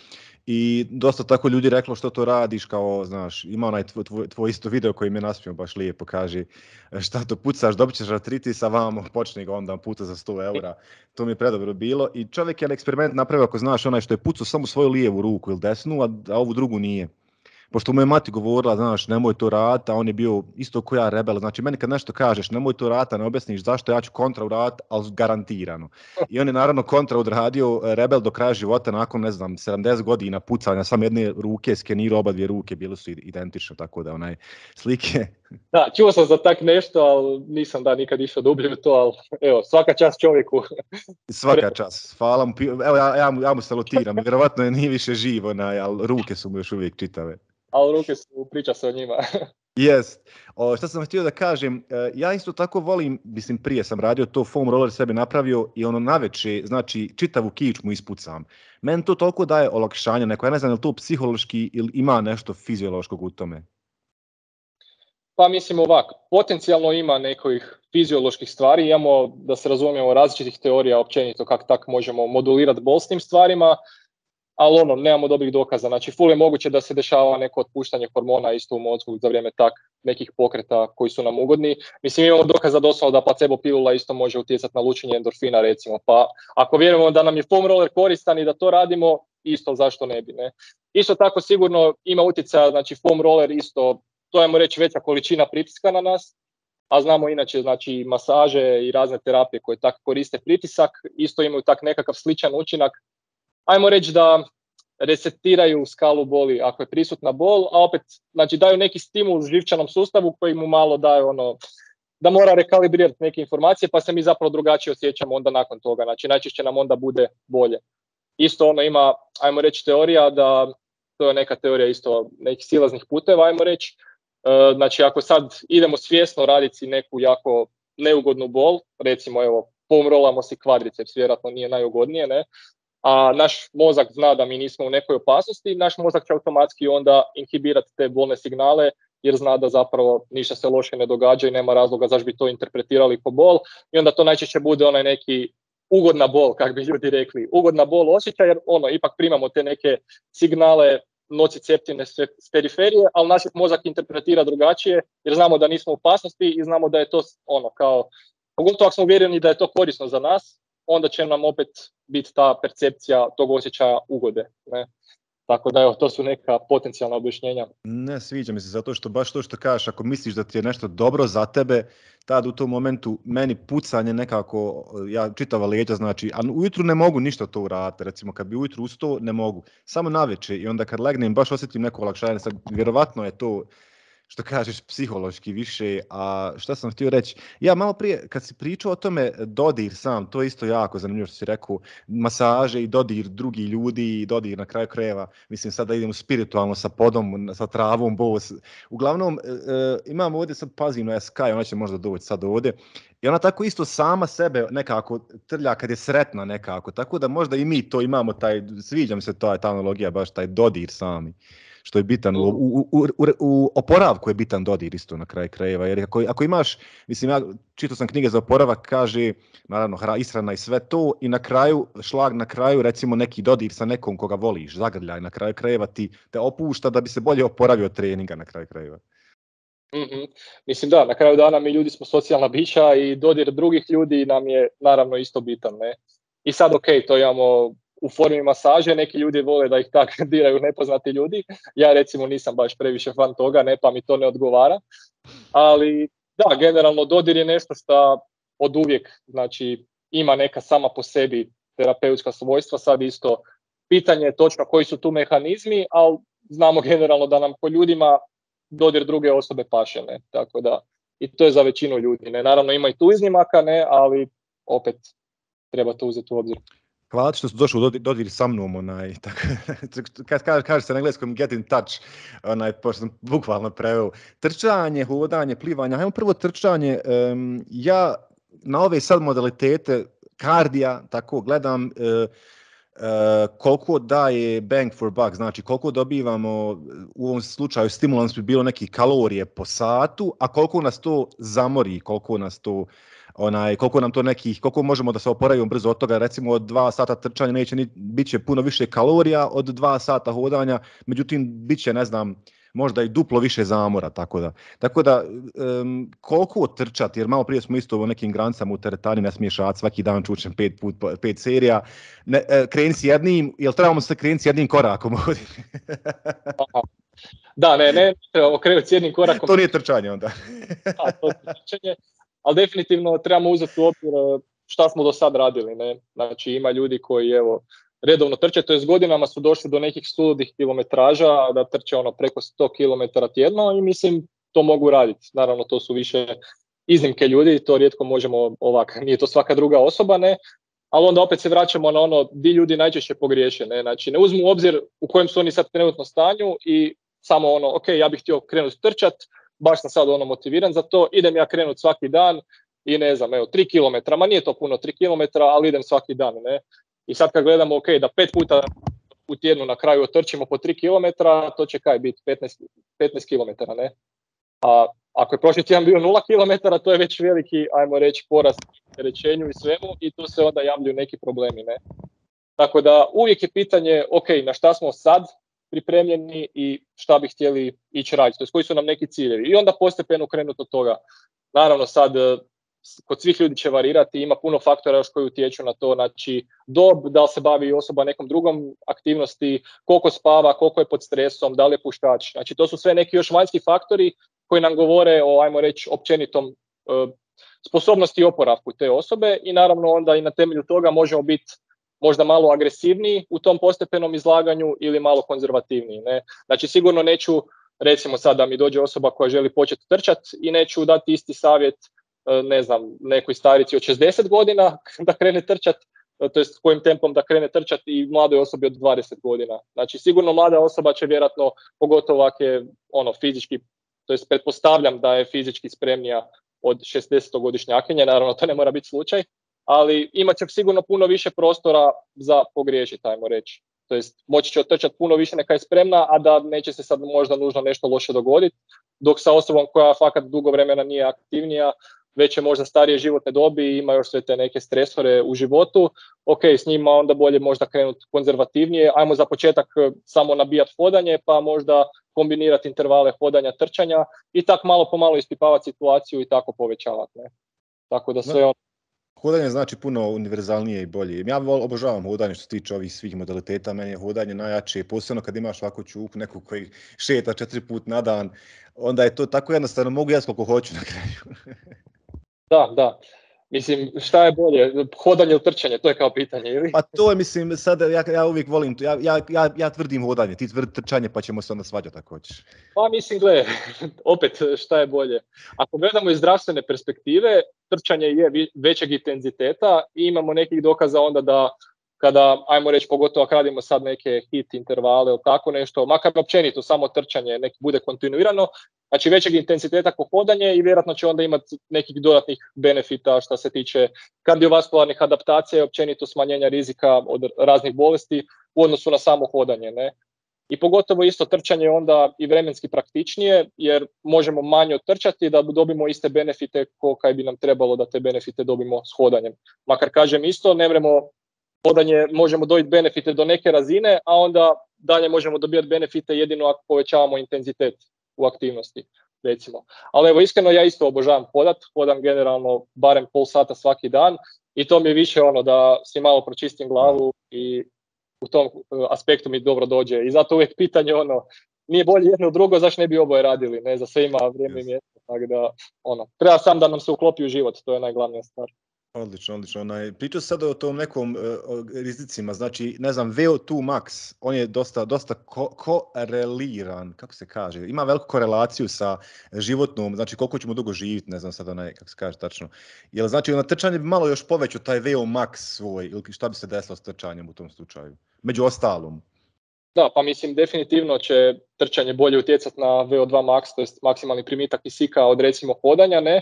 i dosta tako ljudi reklo što to radiš, kao, znaš, ima onaj tvoj, tvoj, tvoj isto video koji mi je nasmio baš lijepo, kaže šta to pucaš, dobit ćeš artritis, a vamo počne ga onda puca za sto eura, to mi je predobro bilo i čovjek je na eksperiment napravio, ako znaš, onaj što je pucao samo svoju lijevu ruku ili desnu, a, a ovu drugu nije. Pošto mu je mati govorila, znaš, nemoj to raditi, a on je bio isto ko ja rebel, znači meni kad nešto kažeš, nemoj to raditi, a ne objasniš zašto, ja ću kontra uraditi, ali garantirano. I on je naravno kontra odradio, rebel do kraja života, nakon, ne znam, sedamdeset godina pucanja, samo jedne ruke, skenirao oba dvije ruke, bile su identične, tako da onaj slike... Da, čuo sam za tak nešto, ali nisam da nikad išao dublje u to, ali evo, svaka čast čovjeku. Svaka čast, hvala mu, evo ja, ja, mu, ja mu salutiram, vjerovatno nije više živo, ali ruke su mu još uvijek čitave. Ali ruke su, priča se o njima. Jest. O, što sam htio da kažem, ja isto tako volim, mislim prije sam radio to, foam roller sebi napravio i ono naveče, znači čitavu kičmu ispucam. Meni to toliko daje olakšanje, neko, ja ne znam je li to psihološki ili ima nešto fiziološkog u tome? Pa mislim ovako, potencijalno ima nekih fizioloških stvari, imamo, da se razumijemo, različitih teorija općenito kako tako možemo modulirati bol s tim stvarima, ali ono, nemamo dobrih dokaza. Znači, ful je moguće da se dešava neko otpuštanje hormona isto u mozgu za vrijeme tak nekih pokreta koji su nam ugodni. Mislim, imamo dokaza doslovno da placebo pilula isto može utjecati na lučenje endorfina, recimo. Pa ako vjerujemo da nam je foam roller koristan i da to radimo, isto zašto ne bi, ne? Isto tako sigurno ima utjecaja, znači foam roller isto, to ajmo reći veća količina pritiska na nas, a znamo inače, znači, masaže i razne terapije koje tako koriste pritisak, isto imaju tak nekakav sličan učinak. Ajmo reći da resetiraju skalu boli ako je prisutna bol, a opet znači, daju neki stimul živčanom sustavu koji mu malo daju ono, da mora rekalibrirati neke informacije, pa se mi zapravo drugačije osjećamo onda nakon toga. Znači najčešće nam onda bude bolje. Isto ono ima, ajmo reći, teorija da, to je neka teorija isto nekih silaznih puteva, ajmo reći, e, znači ako sad idemo svjesno raditi neku jako neugodnu bol, recimo evo, pomrolamo si kvadriceps, vjerojatno nije najugodnije, ne? A naš mozak zna da mi nismo u nekoj opasnosti, naš mozak će automatski onda inhibirati te bolne signale, jer zna da zapravo ništa se loše ne događa i nema razloga zašto bi to interpretirali kao bol. I onda to najčešće bude onaj neki ugodna bol, kako bi ljudi rekli. Ugodna bol osjeća, jer ono, ipak primamo te neke signale nociceptivne s periferije, ali naš mozak interpretira drugačije, jer znamo da nismo u opasnosti i znamo da je to ono kao, pogotovo ako smo uvjereni da je to korisno za nas, onda će nam opet biti ta percepcija tog osjećaja ugode. Ne? Tako da evo, to su neka potencijalna objašnjenja. Ne sviđa mi se, zato što baš to što kažeš, ako misliš da ti je nešto dobro za tebe, tad u tom momentu meni pucanje nekako, ja čitava leđa, znači, a ujutru ne mogu ništa to uraditi, recimo kad bi ujutru ustao, ne mogu, samo navečer i onda kad legnem baš osjetim neko olakšanje, sad vjerovatno je to, što kažeš, psihološki više, a šta sam htio reći, ja malo prije, kad si pričao o tome, dodir sam, to je isto jako zanimljivo što si rekao, masaže i dodir drugi ljudi i dodir na kraju krajeva, mislim sad da idemo spiritualno sa podom, sa travom, bos. Uglavnom, e, imamo ovdje, sad pazim na Sky, ona će možda doći sad ovdje, i ona tako isto sama sebe nekako trlja kad je sretna nekako, tako da možda i mi to imamo, taj, sviđa mi se ta, ta analogija, baš taj dodir sami. Što je bitan, u, u, u, u, u oporavku je bitan dodir isto na kraju krajeva, jer ako, ako imaš, mislim, ja čitao sam knjige za oporavak, kaže, naravno, ishrana i sve to, i na kraju, šlag na kraju, recimo neki dodir sa nekom koga voliš, zagrljaj, na kraju krajeva ti te opušta da bi se bolje oporavio od treninga na kraju krajeva. Mm-hmm. Mislim da, na kraju dana mi ljudi smo socijalna bića i dodir drugih ljudi nam je naravno isto bitan, ne? I sad, ok, to imamo u formi masaže, neki ljudi vole da ih tak diraju nepoznati ljudi. Ja recimo nisam baš previše fan toga, ne, pa mi to ne odgovara. Ali da, generalno dodir je nešto što od uvijek, znači, ima neka sama po sebi terapeutska svojstva. Sad isto pitanje je točno koji su tu mehanizmi, ali znamo generalno da nam po ljudima dodir druge osobe paše, ne? Tako da, i to je za većinu ljudi, ne? Naravno ima i tu iznimaka, ne, ali opet treba to uzeti u obzir. Hvala što su došli u dodir sa mnom, onaj, tako, kad kaže, kaže se na engleskom get in touch, onaj, pošto sam bukvalno preveo, trčanje, hodanje, plivanje, ajmo prvo trčanje, um, ja na ove sad modalitete kardija, tako gledam, uh, uh, koliko daje bang for buck, znači koliko dobivamo, u ovom slučaju stimulans bi bilo neki kalorije po satu, a koliko nas to zamori, koliko nas to onaj, koliko nam to nekih, koliko možemo da se oporavimo brzo od toga, recimo od dva sata trčanja neće ni, bit će puno više kalorija od dva sata hodanja, međutim bit će, ne znam, možda i duplo više zamora, tako da, tako da um, koliko trčati, jer malo prije smo isto u nekim granicama u teretani, ne smiješ rad, svaki dan čučem pet, put, pet serija, ne, e, kreni s jednim, jel trebamo se krenuti s jednim korakom? Da, ne, ne, trebamo krenuti s jednim korakom. To nije trčanje onda. Da, to je trčanje. Ali definitivno trebamo uzeti u obzir šta smo do sad radili. Ne? Znači ima ljudi koji evo, redovno trče, to je s godinama su došli do nekih suludih kilometraža, da trče ono preko sto kilometara tjedno i mislim to mogu raditi. Naravno to su više iznimke ljudi, to rijetko možemo ovak, nije to svaka druga osoba, ne? Ali onda opet se vraćamo na ono di ljudi najčešće pogriješe. Ne? Znači ne uzmu u obzir u kojem su oni sad trenutno stanju i samo ono, ok, ja bih htio krenuti trčat, baš sam sad ono motiviran za to, idem ja krenuti svaki dan i ne znam, evo, tri kilometra, ma nije to puno tri kilometra, ali idem svaki dan, ne. I sad kad gledamo, ok, da pet puta u tjednu na kraju otrčimo po tri kilometra, to će kaj biti petnaest, petnaest kilometara, ne. A ako je prošli tjedan bio nula kilometara, to je već veliki, ajmo reći, porast rečenju i svemu i tu se onda javljaju neki problemi, ne. Tako da uvijek je pitanje, ok, na šta smo sad pripremljeni i šta bi htjeli ići raditi, to jest koji su nam neki ciljevi. I onda postepeno krenuti od toga. Naravno sad kod svih ljudi će varirati, ima puno faktora još koji utječu na to, znači dob, da li se bavi osoba nekom drugom aktivnosti, koliko spava, koliko je pod stresom, da li je puštač. Znači to su sve neki još vanjski faktori koji nam govore o, ajmo reći, općenitom uh, sposobnosti i oporavku te osobe i naravno onda i na temelju toga možemo biti možda malo agresivniji u tom postepenom izlaganju ili malo konzervativniji. Ne? Znači sigurno neću, recimo sad da mi dođe osoba koja želi početi trčati i neću dati isti savjet, ne znam, nekoj starici od šezdeset godina da krene trčati, to jest kojim tempom da krene trčati i mladoj osobi od dvadeset godina. Znači sigurno mlada osoba će vjerojatno, pogotovo ako je ono, fizički, to jest pretpostavljam da je fizički spremnija od šezdesetogodišnjakinje, naravno to ne mora biti slučaj, ali imat će sigurno puno više prostora za pogriješiti, ajmo reći. To jest, moći će otrčati puno više neka je spremna, a da neće se sad možda nužno nešto loše dogoditi, dok sa osobom koja fakat dugo vremena nije aktivnija, već je možda starije životne dobi i ima još sve te neke stresore u životu, ok, s njima onda bolje možda krenuti konzervativnije, ajmo za početak samo nabijati hodanje, pa možda kombinirati intervale hodanja, trčanja i tak malo po malo ispipavati situaciju i tako povećavati. Ne? Tako da sve ono... Hodanje znači puno univerzalnije i bolje. Ja obožavam hodanje što se tiče ovih svih modaliteta, meni je hodanje najjače, posebno kad imaš ovako čup, nekog koji šeta četiri put na dan, onda je to tako jednostavno, mogu ja koliko hoću na kraju. Da, da. Mislim, šta je bolje, hodanje ili trčanje, to je kao pitanje, ili? Pa to je, mislim, sad ja, ja uvijek volim, ja, ja, ja, ja tvrdim hodanje, ti tvrdi trčanje, pa ćemo se onda svađati ako hoćeš. Pa mislim, gle, opet šta je bolje. Ako gledamo iz zdravstvene perspektive, trčanje je većeg intenziteta i imamo nekih dokaza onda da kada, ajmo reći, pogotovo ako radimo sad neke hit intervale ili tako nešto, makar općenito samo trčanje nek bude kontinuirano, znači većeg intenziteta kao hodanje i vjerojatno će onda imati nekih dodatnih benefita što se tiče kardiovaskularnih adaptacija i općenito smanjenja rizika od raznih bolesti u odnosu na samo hodanje. Ne? I pogotovo isto trčanje onda i vremenski praktičnije, jer možemo manje otrčati da dobimo iste benefite kolika bi nam trebalo da te benefite dobimo s hodanjem. Makar kažem isto, ne vremo hodanje, možemo dobiti benefite do neke razine, a onda dalje možemo dobiti benefite jedino ako povećavamo intenzitet u aktivnosti, recimo. Ali evo, iskreno ja isto obožavam hodat, hodam generalno barem pol sata svaki dan i to mi je više ono da si malo pročistim glavu i u tom aspektu mi dobro dođe. I zato uvijek pitanje ono, nije bolje jedno drugo, zašto ne bi oboje radili, ne, za sve ima vrijeme i mjesto, tako da ono, treba sam da nam se uklopi u život, to je najglavnija stvar. Odlično, odlično. Onaj, pričao sad o tom nekom uh, rizicima, znači, ne znam, V O dva max, on je dosta, dosta ko- koreliran, kako se kaže, ima veliku korelaciju sa životnom, znači koliko ćemo dugo živjeti, ne znam sad onaj, kako se kaže tačno. Jel, znači, na trčanje bi malo još povećao taj V O max svoj, ili šta bi se desilo s trčanjem u tom slučaju, među ostalom? Da, pa mislim, definitivno će trčanje bolje utjecati na V O dva max, to je maksimalni primitak kisika od recimo hodanja, ne?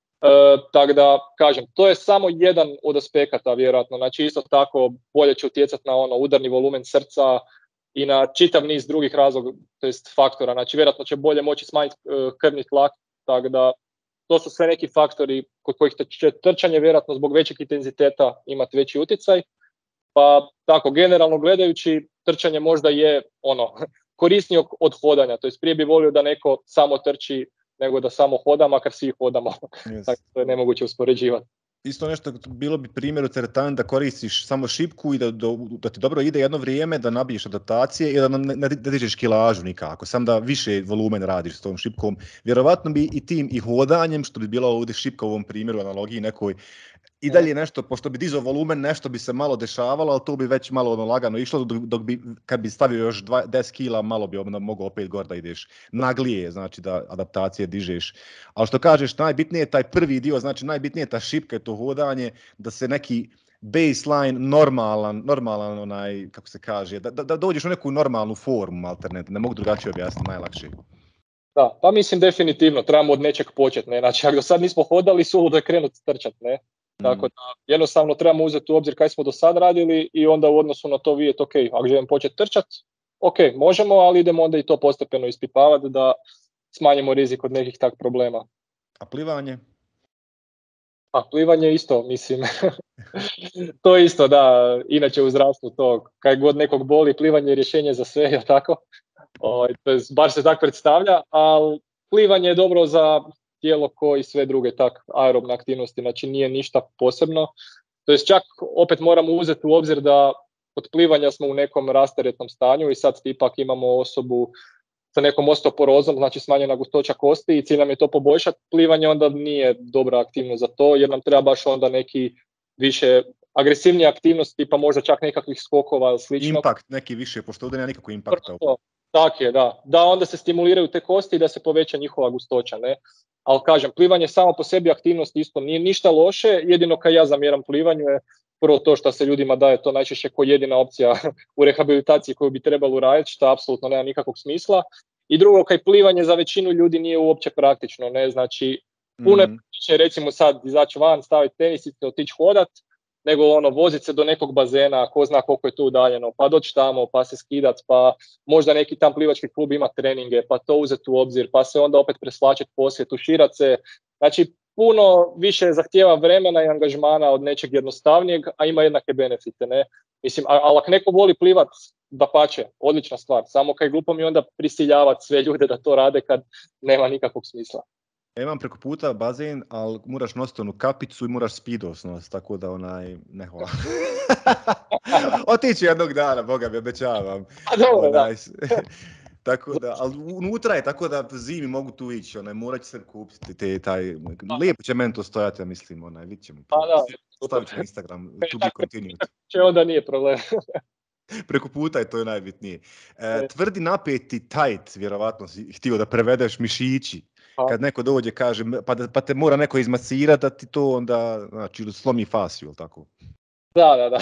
E, tako da, kažem, to je samo jedan od aspekata, vjerojatno. Znači, isto tako bolje će utjecati na ono udarni volumen srca i na čitav niz drugih razloga, to jest faktora. Znači, vjerojatno će bolje moći smanjiti krvni tlak, tako da to su sve neki faktori kod kojih će trčanje vjerojatno zbog većeg intenziteta imati veći utjecaj. Pa tako, generalno gledajući, trčanje možda je ono korisnije od hodanja. To jest prije bi volio da neko samo trči nego da samo hoda, makar svi hodamo. Yes. Tako to je nemoguće uspoređivati. Isto nešto, bilo bi primjer u teretani da koristiš samo šipku i da, da, da ti dobro ide jedno vrijeme, da nabiješ adaptacije i da ne, ne dižeš kilažu nikako, sam da više volumen radiš s tom šipkom. Vjerovatno bi i tim i hodanjem, što bi bila ovdje šipka u ovom primjeru, analogiji nekoj, i dalje nešto, pošto bi dizao volumen, nešto bi se malo dešavalo, ali to bi već malo ono lagano išlo, dok, dok bi, kad bi stavio još deset kila, malo bi onda mogao opet gore da ideš naglije, znači da adaptacije dižeš. Ali što kažeš, najbitnije je taj prvi dio, znači najbitnije je ta šipka, to hodanje, da se neki baseline normalan, normalan onaj, kako se kaže, da, da, da dođeš u neku normalnu formu alternativnu, ne mogu drugačije objasniti, najlakše. Da, pa mislim definitivno, trebamo od nečeg početi, ne, znači ako do sad nismo hodali, suludo je krenuti trčati, ne. Tako da jednostavno trebamo uzeti u obzir kaj smo do sad radili i onda u odnosu na to vidjeti, ok, ako želim početi trčati, ok, možemo, ali idemo onda i to postepeno ispipavati da smanjimo rizik od nekih tak problema. A plivanje? A plivanje isto, mislim, to isto, da, inače u zdravstvu to, kaj god nekog boli, plivanje je rješenje za sve, je tako? O, bar se tako predstavlja, ali plivanje je dobro za tijelo ko i sve druge tak aerobne aktivnosti, znači nije ništa posebno. To jest čak opet moramo uzeti u obzir da kod plivanja smo u nekom rasteretnom stanju i sad ipak imamo osobu sa nekom osteoporozom, znači smanjena gustoća kosti i cilj nam je to poboljšati. Plivanje onda nije dobra aktivnost za to jer nam treba baš onda neki više agresivnije aktivnosti pa možda čak nekakvih skokova ili slično. Impakt neki više, pošto ovdje nema nikakvog impakta. Tako je, da. Da onda se stimuliraju te kosti i da se poveća njihova gustoća, ne? Ali kažem, plivanje samo po sebi aktivnost isto nije ništa loše, jedino kad ja zamjeram plivanju je prvo to što se ljudima daje to najčešće kao jedina opcija u rehabilitaciji koju bi trebalo raditi, što apsolutno nema nikakvog smisla. I drugo, kad plivanje za većinu ljudi nije uopće praktično, ne, znači Puno je Mhm. više recimo sad izaći van, staviti tenisice, otići hodat, nego ono, voziti se do nekog bazena, ko zna koliko je to udaljeno, pa doći tamo, pa se skidat, pa možda neki tam plivački klub ima treninge, pa to uzeti u obzir, pa se onda opet preslačiti poslije, tuširat se. Znači, puno više zahtijeva vremena i angažmana od nečeg jednostavnijeg, a ima jednake benefite, ne? Mislim, a- ali ako neko voli plivat, dapače, odlična stvar, samo kaj glupo mi onda prisiljavati sve ljude da to rade kad nema nikakvog smisla. Ja imam preko puta bazen, ali moraš nositi onu kapicu i moraš speedos nositi, tako da onaj, ne hvala. Otići jednog dana, Boga mi obećavam. A dobro, da. Onaj, s- tako da, ali unutra je, tako da zimi mogu tu ići, onaj, morat će se kupiti te, taj, lijepo će meni to stojati, ja mislim, onaj, vidit ćemo. Pa da, Stavit ću na Instagram, to be continued. će onda nije problem. Preko puta je to najbitnije. E, tvrdi, napeti, tight, vjerovatno si htio da prevedeš, mišići. A. Kad neko dođe, kaže, pa, da- pa te mora neko izmasirati, da ti to onda, znači, slomi fasiju, ili tako? Da, da, da.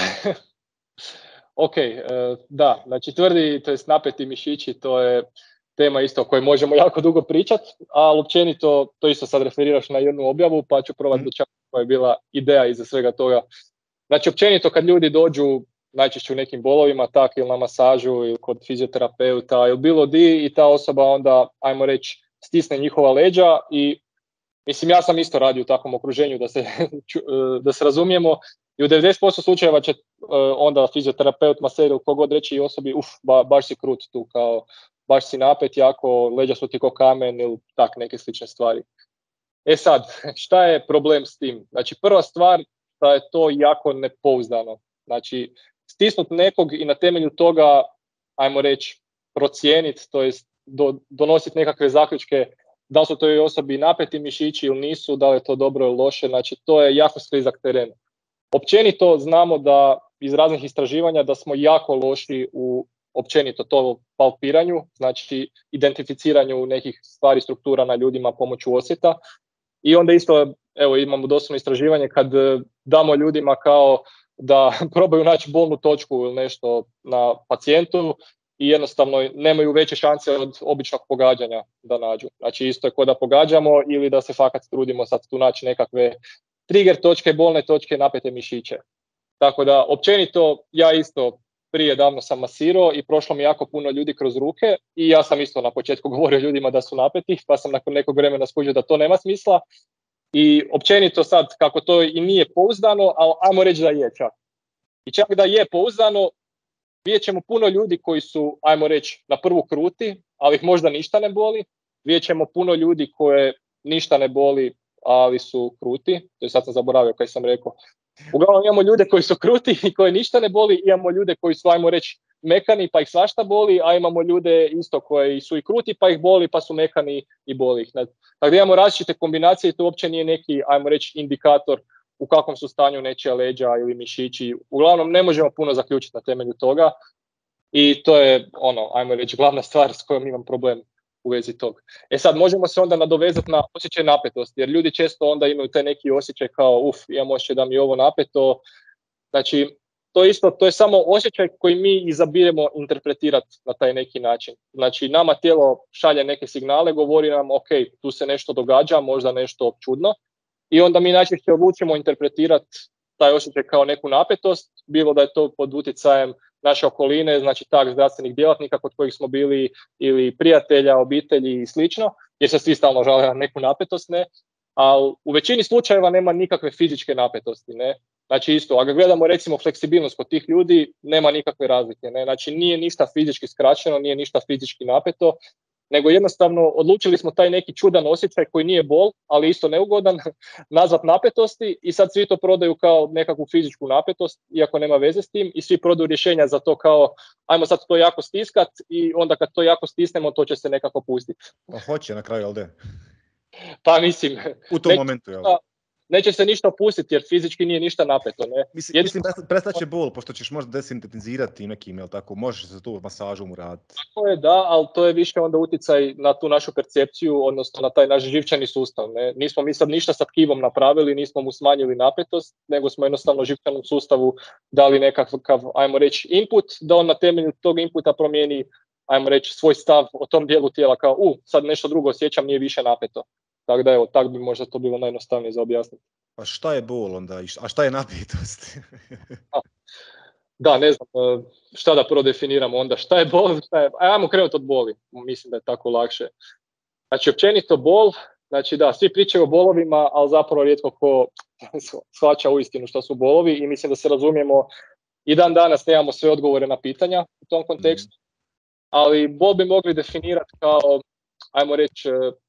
Ok, e, da, znači tvrdi, to jest napeti mišići, to je tema isto o kojoj možemo jako dugo pričat, ali općenito to isto sad referiraš na jednu objavu, pa ću probati Mhm. dočekati koja je bila ideja iza svega toga. Znači općenito kad ljudi dođu najčešće u nekim bolovima, tak ili na masažu ili kod fizioterapeuta ili bilo di i ta osoba onda, ajmo reći, stisne njihova leđa i mislim ja sam isto radio u takvom okruženju da se, da se razumijemo i u devedeset posto slučajeva će uh, onda fizioterapeut, maser ili kogod reći osobi uf, ba, baš si krut tu, kao baš si napet jako, leđa su ti ko kamen ili tak neke slične stvari. E sad, šta je problem s tim? Znači prva stvar da je to jako nepouzdano. Znači stisnut nekog i na temelju toga, ajmo reći, procijeniti, to jest do, donositi nekakve zaključke da li su toj osobi napeti mišići ili nisu, da li je to dobro ili loše, znači to je jako sklizak teren. Općenito znamo da iz raznih istraživanja da smo jako loši u općenito to palpiranju, znači identificiranju nekih stvari, struktura na ljudima pomoću osjeta. I onda isto, evo imamo doslovno istraživanje kad damo ljudima kao da probaju naći bolnu točku ili nešto na pacijentu i jednostavno nemaju veće šanse od običnog pogađanja da nađu. Znači isto je kao da pogađamo ili da se fakat trudimo sad tu naći nekakve trigger točke, bolne točke, napete mišiće. Tako da, općenito, ja isto prije davno sam masirao i prošlo mi jako puno ljudi kroz ruke i ja sam isto na početku govorio ljudima da su napeti, pa sam nakon nekog vremena skužio da to nema smisla. I općenito sad, kako to i nije pouzdano, ali ajmo reći da je čak. I čak da je pouzdano, vidjet ćemo puno ljudi koji su, ajmo reći, na prvu kruti, ali ih možda ništa ne boli. Vidjet ćemo puno ljudi koje ništa ne boli, ali su kruti. To je sad sam zaboravio kaj sam rekao. Uglavnom imamo ljude koji su kruti i koje ništa ne boli, imamo ljude koji su, ajmo reći, mekani pa ih svašta boli, a imamo ljude isto koji su i kruti pa ih boli pa su mekani i boli ih. Tako da imamo različite kombinacije i to uopće nije neki, ajmo reći, indikator u kakvom su stanju nečija leđa ili mišići. Uglavnom ne možemo puno zaključiti na temelju toga i to je ono, ajmo reći, glavna stvar s kojom imam problem u vezi tog. E sad, možemo se onda nadovezati na osjećaj napetosti, jer ljudi često onda imaju taj neki osjećaj kao uf, imam osjećaj da mi je ovo napeto. Znači, to isto, to je samo osjećaj koji mi izabiremo interpretirati na taj neki način. Znači, nama tijelo šalje neke signale, govori nam ok, tu se nešto događa, možda nešto čudno, i onda mi najčešće odlučimo interpretirati taj osjećaj kao neku napetost, bilo da je to pod utjecajem naše okoline, znači tak zdravstvenih djelatnika kod kojih smo bili ili prijatelja, obitelji i slično, jer se svi stalno žale na neku napetost, ne? Ali u većini slučajeva nema nikakve fizičke napetosti, ne? Znači isto, ako gledamo recimo fleksibilnost kod tih ljudi, nema nikakve razlike, ne? Znači nije ništa fizički skraćeno, nije ništa fizički napeto, nego jednostavno odlučili smo taj neki čudan osjećaj koji nije bol, ali isto neugodan, nazvat napetosti i sad svi to prodaju kao nekakvu fizičku napetost, iako nema veze s tim, i svi prodaju rješenja za to kao ajmo sad to jako stiskat i onda kad to jako stisnemo to će se nekako pustiti. Pa hoće na kraju, jel de? Pa mislim, u tom momentu, jel? Neće se ništa opustiti jer fizički nije ništa napeto. Ne? Mislim, Jedno... mislim prestaće bol, pošto ćeš možda desintetizirati nekim, jel tako? Možeš se tu masažom uraditi. Tako je, da, ali to je više onda utjecaj na tu našu percepciju, odnosno na taj naš živčani sustav. Ne? Nismo mi sad ništa sa tkivom napravili, nismo mu smanjili napetost, nego smo jednostavno živčanom sustavu dali nekakav, ajmo reći, input, da on na temelju tog inputa promijeni, ajmo reći, svoj stav o tom dijelu tijela kao, u, sad nešto drugo osjećam, nije više napeto. Tako da evo, tak bi možda to bilo najjednostavnije za objasniti. A šta je bol onda? A šta je napetost? Da, ne znam, šta da prvo definiramo onda, šta je bol, šta je, ajmo krenuti od boli, mislim da je tako lakše. Znači, općenito bol, znači da, svi pričaju o bolovima, ali zapravo rijetko ko shvaća uistinu šta su bolovi i mislim da se razumijemo i dan danas nemamo sve odgovore na pitanja u tom kontekstu, ali bol bi mogli definirati kao, ajmo reći,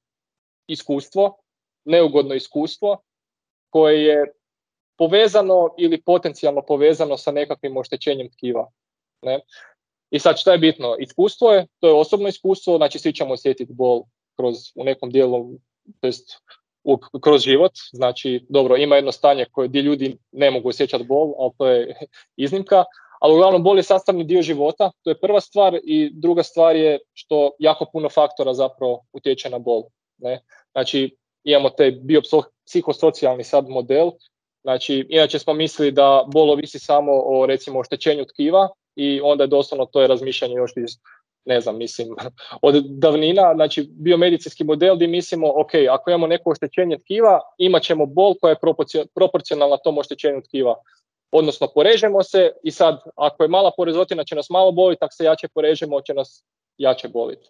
iskustvo, neugodno iskustvo koje je povezano ili potencijalno povezano sa nekakvim oštećenjem tkiva. Ne? I sad šta je bitno? Iskustvo je, to je osobno iskustvo, znači svi ćemo osjetiti bol kroz, u nekom dijelu, to jest u, kroz život, znači dobro, ima jedno stanje koje gdje ljudi ne mogu osjećati bol, ali to je iznimka, ali uglavnom bol je sastavni dio života, to je prva stvar i druga stvar je što jako puno faktora zapravo utječe na bol. Ne? Znači imamo taj biopsihosocijalni sad model. Znači, inače smo mislili da bol ovisi samo o, recimo, oštećenju tkiva i onda je doslovno to je razmišljanje još iz, ne znam, mislim, od davnina, znači biomedicinski model gdje mislimo, ok, ako imamo neko oštećenje tkiva, imat ćemo bol koja je proporcionalna tom oštećenju tkiva. Odnosno, porežemo se i sad, ako je mala porezotina će nas malo boliti, ako se jače porežemo, će nas jače boliti.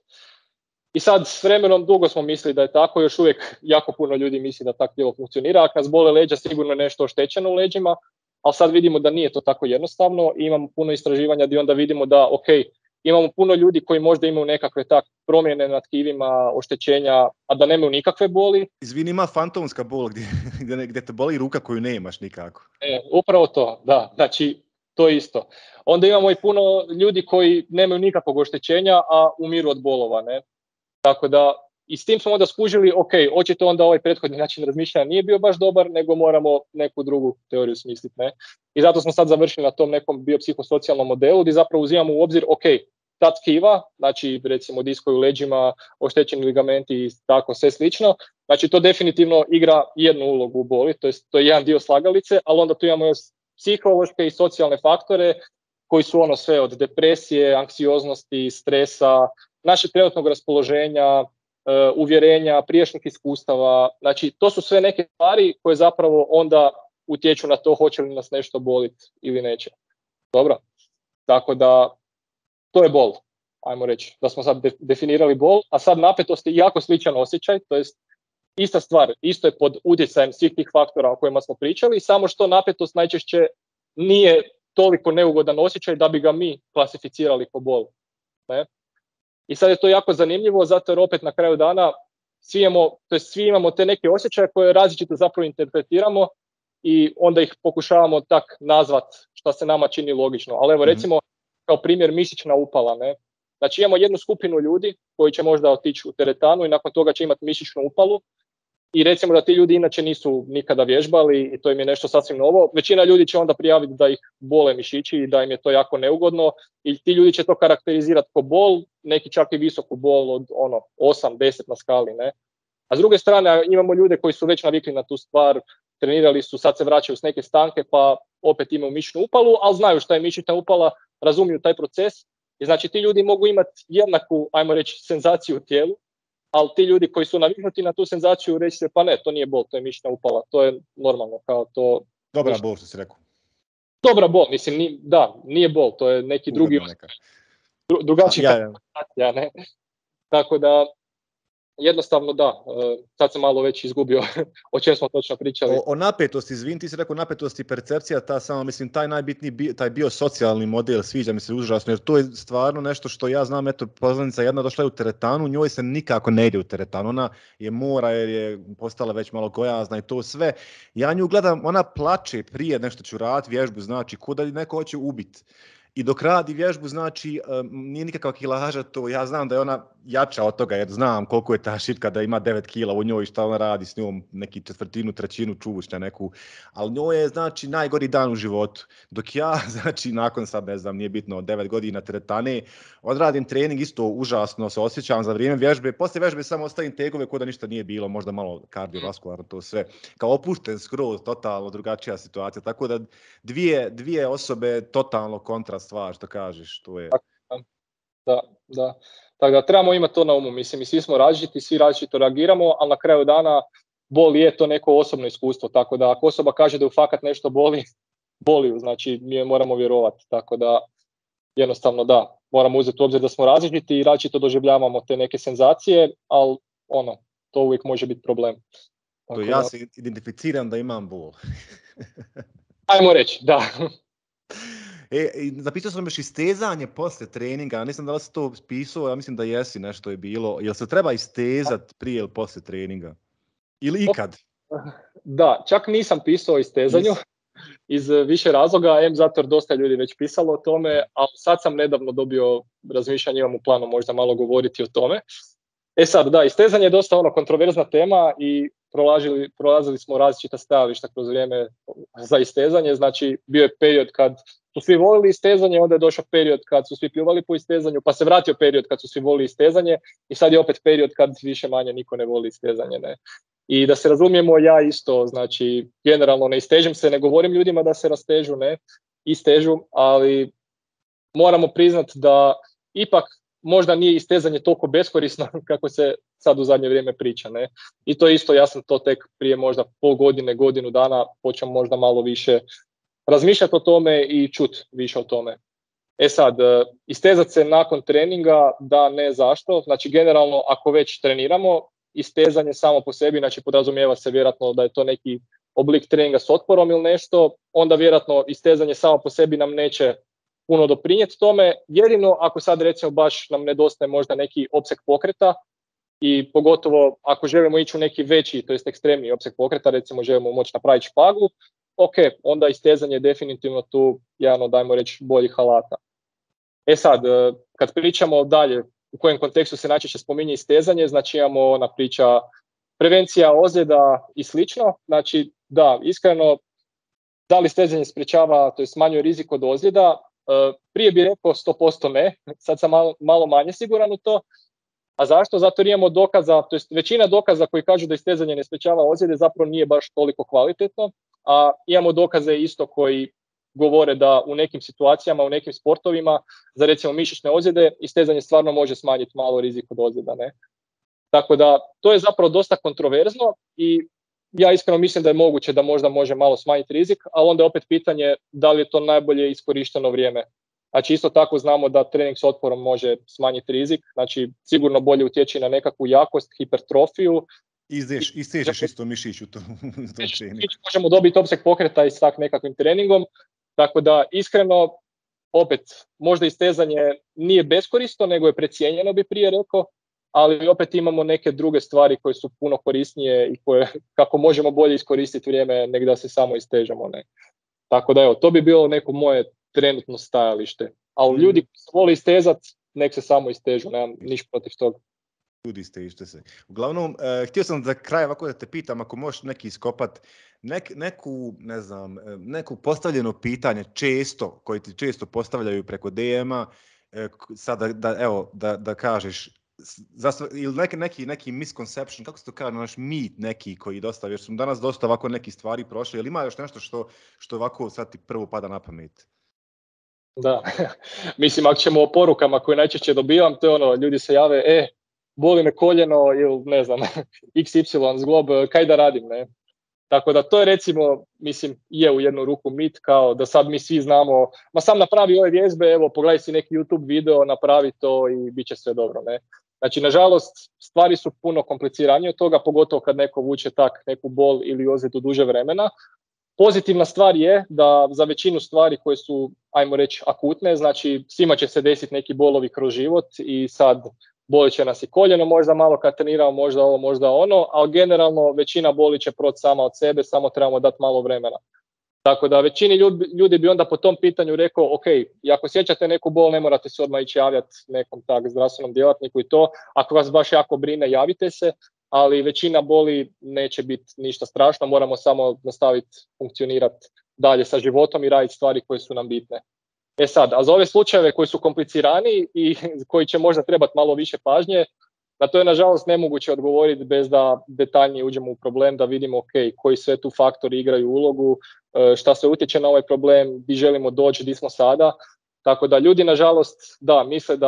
I sad s vremenom dugo smo mislili da je tako, još uvijek jako puno ljudi misli da tako djelo funkcionira. Ako nas bole leđa, sigurno je nešto oštećeno u leđima, ali sad vidimo da nije to tako jednostavno i imamo puno istraživanja gdje onda vidimo da, ok, imamo puno ljudi koji možda imaju nekakve tak promjene na tkivima, oštećenja, a da nemaju nikakve boli. Izvini, ima fantomska bol gdje, gdje, gdje te boli ruka koju nemaš nikako. E, upravo to, da, znači to je isto. Onda imamo i puno ljudi koji nemaju nikakvog oštećenja, a umiru od bolova, ne? Tako da, i s tim smo onda skužili, ok, očito onda ovaj prethodni način razmišljanja nije bio baš dobar, nego moramo neku drugu teoriju smisliti, ne? I zato smo sad završili na tom nekom biopsihosocijalnom modelu, gdje zapravo uzimamo u obzir, ok, ta tkiva, znači recimo diskovi u leđima, oštećeni ligamenti i tako, sve slično, znači to definitivno igra jednu ulogu u boli, to je, to je jedan dio slagalice, ali onda tu imamo još psihološke i socijalne faktore, koji su ono sve od depresije, anksioznosti, stresa, našeg trenutnog raspoloženja, uh, uvjerenja, prijašnjih iskustava. Znači, to su sve neke stvari koje zapravo onda utječu na to hoće li nas nešto boliti ili neće. Dobro? Tako da, to je bol, ajmo reći. Da smo sad de- definirali bol, a sad napetost je jako sličan osjećaj, to jest ista stvar, isto je pod utjecajem svih tih faktora o kojima smo pričali, samo što napetost najčešće nije toliko neugodan osjećaj da bi ga mi klasificirali po bolu. Ne? I sad je to jako zanimljivo, zato jer opet na kraju dana svi imamo, to jest svi imamo te neke osjećaje koje različito zapravo interpretiramo i onda ih pokušavamo tak nazvat što se nama čini logično. Ali evo recimo kao primjer mišićna upala. Ne? Znači imamo jednu skupinu ljudi koji će možda otići u teretanu i nakon toga će imati mišićnu upalu i recimo da ti ljudi inače nisu nikada vježbali i to im je nešto sasvim novo. Većina ljudi će onda prijaviti da ih bole mišići i da im je to jako neugodno i ti ljudi će to karakterizirati kao bol, neki čak i visoku bol od ono, osam deset na skali. Ne? A s druge strane imamo ljude koji su već navikli na tu stvar, trenirali su, sad se vraćaju s neke stanke pa opet imaju mišićnu upalu, ali znaju šta je mišićna upala, razumiju taj proces i znači ti ljudi mogu imati jednaku, ajmo reći, senzaciju u tijelu, ali ti ljudi koji su naviknuti na tu senzaciju reći se pa ne, to nije bol, to je mišićna upala, to je normalno kao to. Dobra bol, što si rekao. Dobra bol, mislim, ni, da, nije bol, to je neki drugi, dru, drugačiji ja, ja. ne? Tako da, jednostavno da, sad sam malo već izgubio o čem smo točno pričali. O, o napetosti, izvin, ti si rekao napetosti percepcija, ta samo, mislim, taj najbitniji, bi, taj biosocijalni model sviđa mi se užasno, jer to je stvarno nešto što ja znam, eto, poznanica jedna došla je u teretanu, njoj se nikako ne ide u teretanu, ona je mora jer je postala već malo gojazna i to sve. Ja nju gledam, ona plače prije nešto ću raditi vježbu, znači, kuda neko hoće ubiti. I dok radi vježbu, znači, um, nije nikakva kilaža to, ja znam da je ona jača od toga, jer znam koliko je ta šipka da ima devet kila u njoj i šta ona radi s njom, neki četvrtinu, trećinu čuvušnja neku, ali njoj je, znači, najgori dan u životu. Dok ja, znači, nakon sad, ne znam, nije bitno, devet godina teretane, odradim trening, isto užasno se osjećam za vrijeme vježbe, poslije vježbe samo ostavim tegove ko da ništa nije bilo, možda malo kardiovaskularno to sve, kao opušten skroz, totalno drugačija situacija, tako da dvije, dvije osobe totalno kontra stvar, što kažeš, to je... Da, da. Tako da trebamo imati to na umu, mislim, i svi smo različiti, svi različito reagiramo, ali na kraju dana bol je to neko osobno iskustvo, tako da ako osoba kaže da ju fakat nešto boli, boli ju, znači mi je moramo vjerovati, tako da jednostavno da, moramo uzeti u obzir da smo različiti i različito doživljavamo te neke senzacije, ali ono, to uvijek može biti problem. Tako to ja da... se identificiram da imam bol. Ajmo reći, da. E, napisao sam još istezanje poslije treninga, nisam da li si to pisao, ja mislim da jesi, nešto je bilo. Jel se treba istezati prije ili poslije treninga? Ili ikad? Da, čak nisam pisao o istezanju. Nis... iz više razloga, em zato jer dosta ljudi već pisalo o tome, a sad sam nedavno dobio razmišljanje, imam u planu možda malo govoriti o tome. E sad, da, istezanje je dosta ono kontroverzna tema i prolazili, prolazili smo različita stajališta kroz vrijeme za istezanje, znači bio je period kad su svi volili istezanje, onda je došao period kad su svi pljuvali po istezanju, pa se vratio period kad su svi volili istezanje i sad je opet period kad više manje niko ne voli istezanje, ne. I da se razumijemo, ja isto, znači, generalno ne istežem se, ne govorim ljudima da se rastežu, ne, istežu, ali moramo priznati da ipak možda nije istezanje toliko beskorisno kako se sad u zadnje vrijeme priča, ne. I to isto, ja sam to tek prije možda pol godine, godinu dana počnem možda malo više razmišljati o tome i čut više o tome. E sad, istezat se nakon treninga, da, ne, zašto, znači generalno ako već treniramo, istezanje samo po sebi, znači podrazumijeva se vjerojatno da je to neki oblik treninga s otporom ili nešto, onda vjerojatno istezanje samo po sebi nam neće puno doprinijeti tome, jedino ako sad recimo baš nam nedostaje možda neki opseg pokreta i pogotovo ako želimo ići u neki veći, to jest ekstremni opseg pokreta, recimo želimo moći napraviti špagu, ok, onda istezanje je definitivno tu jedan od, ajmo reći, boljih alata. E sad, kad pričamo dalje, u kojem kontekstu se najčešće spominje istezanje, znači imamo ona priča prevencija ozljeda i slično, znači da, iskreno, da li istezanje sprječava, to je smanjuje rizik od ozljeda, prije bih rekao sto posto ne, sad sam malo, malo manje siguran u to, a zašto? Zato jer imamo dokaza, to jest većina dokaza koji kažu da istezanje ne sprječava ozljede zapravo nije baš toliko kvalitetno, a imamo dokaze isto koji govore da u nekim situacijama, u nekim sportovima, za recimo mišićne ozljede, istezanje stvarno može smanjiti malo rizik od ozljeda, ne? Tako da, to je zapravo dosta kontroverzno i ja iskreno mislim da je moguće da možda može malo smanjiti rizik, ali onda je opet pitanje da li je to najbolje iskorišteno vrijeme. Znači isto tako znamo da trening s otporom može smanjiti rizik, znači sigurno bolje utječe na nekakvu jakost, hipertrofiju. Izdeš, istežeš isto mišić u tom, u tom treningu. Možemo dobiti opseg pokreta i s tak nekakvim treningom. Tako da, iskreno, opet, možda istezanje nije beskorisno, nego je precijenjeno, bi prije rekao, ali opet imamo neke druge stvari koje su puno korisnije i koje, kako možemo bolje iskoristiti vrijeme nego da se samo istežemo. Ne. Tako da, evo, to bi bilo neko moje trenutno stajalište. Ali ljudi koji se voli istezati, nek se samo istežu, nemam ništa protiv toga. Ljudi istežite se. Uglavnom, uh, htio sam za kraj ovako da te pitam, ako možeš neki iskopat, nek, neku, ne znam, neku postavljeno pitanje često, koji ti često postavljaju preko de ema, uh, sada da, evo, da, da kažeš, zastav, ili neki, neki, neki misconception, kako se to kaže, naš mit neki koji dosta, jer smo danas dosta ovako neki stvari prošli, ili ima još nešto što, što ovako sad ti prvo pada na pamet? Da, mislim, ako ćemo o porukama koje najčešće dobivam, to je ono, ljudi se jave, e, boli me koljeno ili ne znam, iks ipsilon zglob, kaj da radim, ne? Tako da to je recimo, mislim, je u jednu ruku mit, kao da sad mi svi znamo, ma sam napravi ove vježbe, evo, pogledaj si neki YouTube video, napravi to i bit će sve dobro, ne? Znači, nažalost, stvari su puno kompliciranije od toga, pogotovo kad neko vuče tak neku bol ili ozljedu duže vremena. Pozitivna stvar je da za većinu stvari koje su, ajmo reći, akutne, znači svima će se desiti neki bolovi kroz život i sad bolit će nas i koljeno možda malo kad treniramo, možda ovo, možda ono, ali generalno većina boli će proći sama od sebe, samo trebamo dati malo vremena. Tako da većini ljudi, ljudi bi onda po tom pitanju rekao, ok, i ako sjećate neku bol, ne morate se odmah ići javljati nekom tak zdravstvenom djelatniku i to, ako vas baš jako brine, javite se, ali većina boli neće biti ništa strašno, moramo samo nastaviti funkcionirati dalje sa životom i raditi stvari koje su nam bitne. E sad, a za ove slučajeve koji su komplicirani i koji će možda trebati malo više pažnje, na to je nažalost nemoguće odgovoriti bez da detaljnije uđemo u problem, da vidimo ok, koji sve tu faktori igraju ulogu, šta se utječe na ovaj problem, gdje želimo doći, gdje smo sada. Tako da ljudi nažalost da, misle da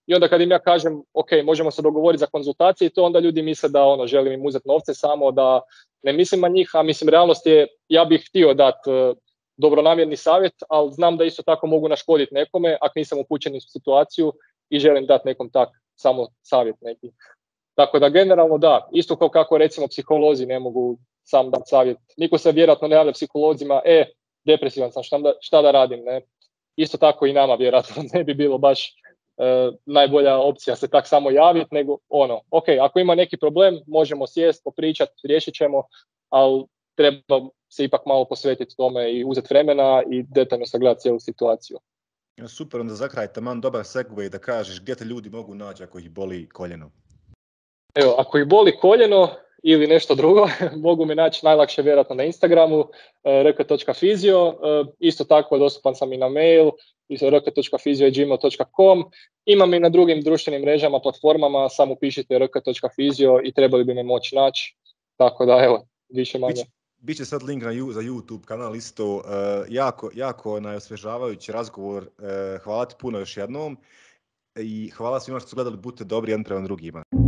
i onda kad im ja kažem, ok, možemo se dogovoriti za konzultacije i to, onda ljudi misle da ono, želim im uzeti novce samo, da ne mislim na njih, a mislim realnost je, ja bih htio dati uh, dobronamjerni savjet, ali znam da isto tako mogu naškoditi nekome ako nisam upućen u situaciju i želim dati nekom tak samo savjet neki. Tako da generalno da, isto kao kako recimo psiholozi ne mogu sam dati savjet. Niko se vjerojatno ne javlja psiholozima, e, depresivan sam, šta da, šta da radim, ne? Isto tako i nama vjerojatno ne bi bilo baš uh, najbolja opcija se tak samo javiti, nego ono, ok, ako ima neki problem, možemo sjest, popričati, riješit ćemo, ali treba se ipak malo posvetiti tome i uzeti vremena i detaljno sagledati cijelu situaciju. Ja, super, onda za kraj taman dobar segway da kažeš gdje te ljudi mogu naći ako ih boli koljeno. Evo, ako ih boli koljeno ili nešto drugo, mogu me naći najlakše vjerojatno na Instagramu, r k točka fizio, isto tako dostupan sam i na mail, r k točka fizio at gmail točka com, imam i na drugim društvenim mrežama, platformama, samo pišite r k točka fizio i trebali bi me moći naći, tako da evo, više manje. Biće sad link na, za YouTube kanal isto, uh, jako, jako osvježavajući razgovor, uh, hvala ti puno još jednom i hvala svima što su gledali, budite dobri jedan prema drugima.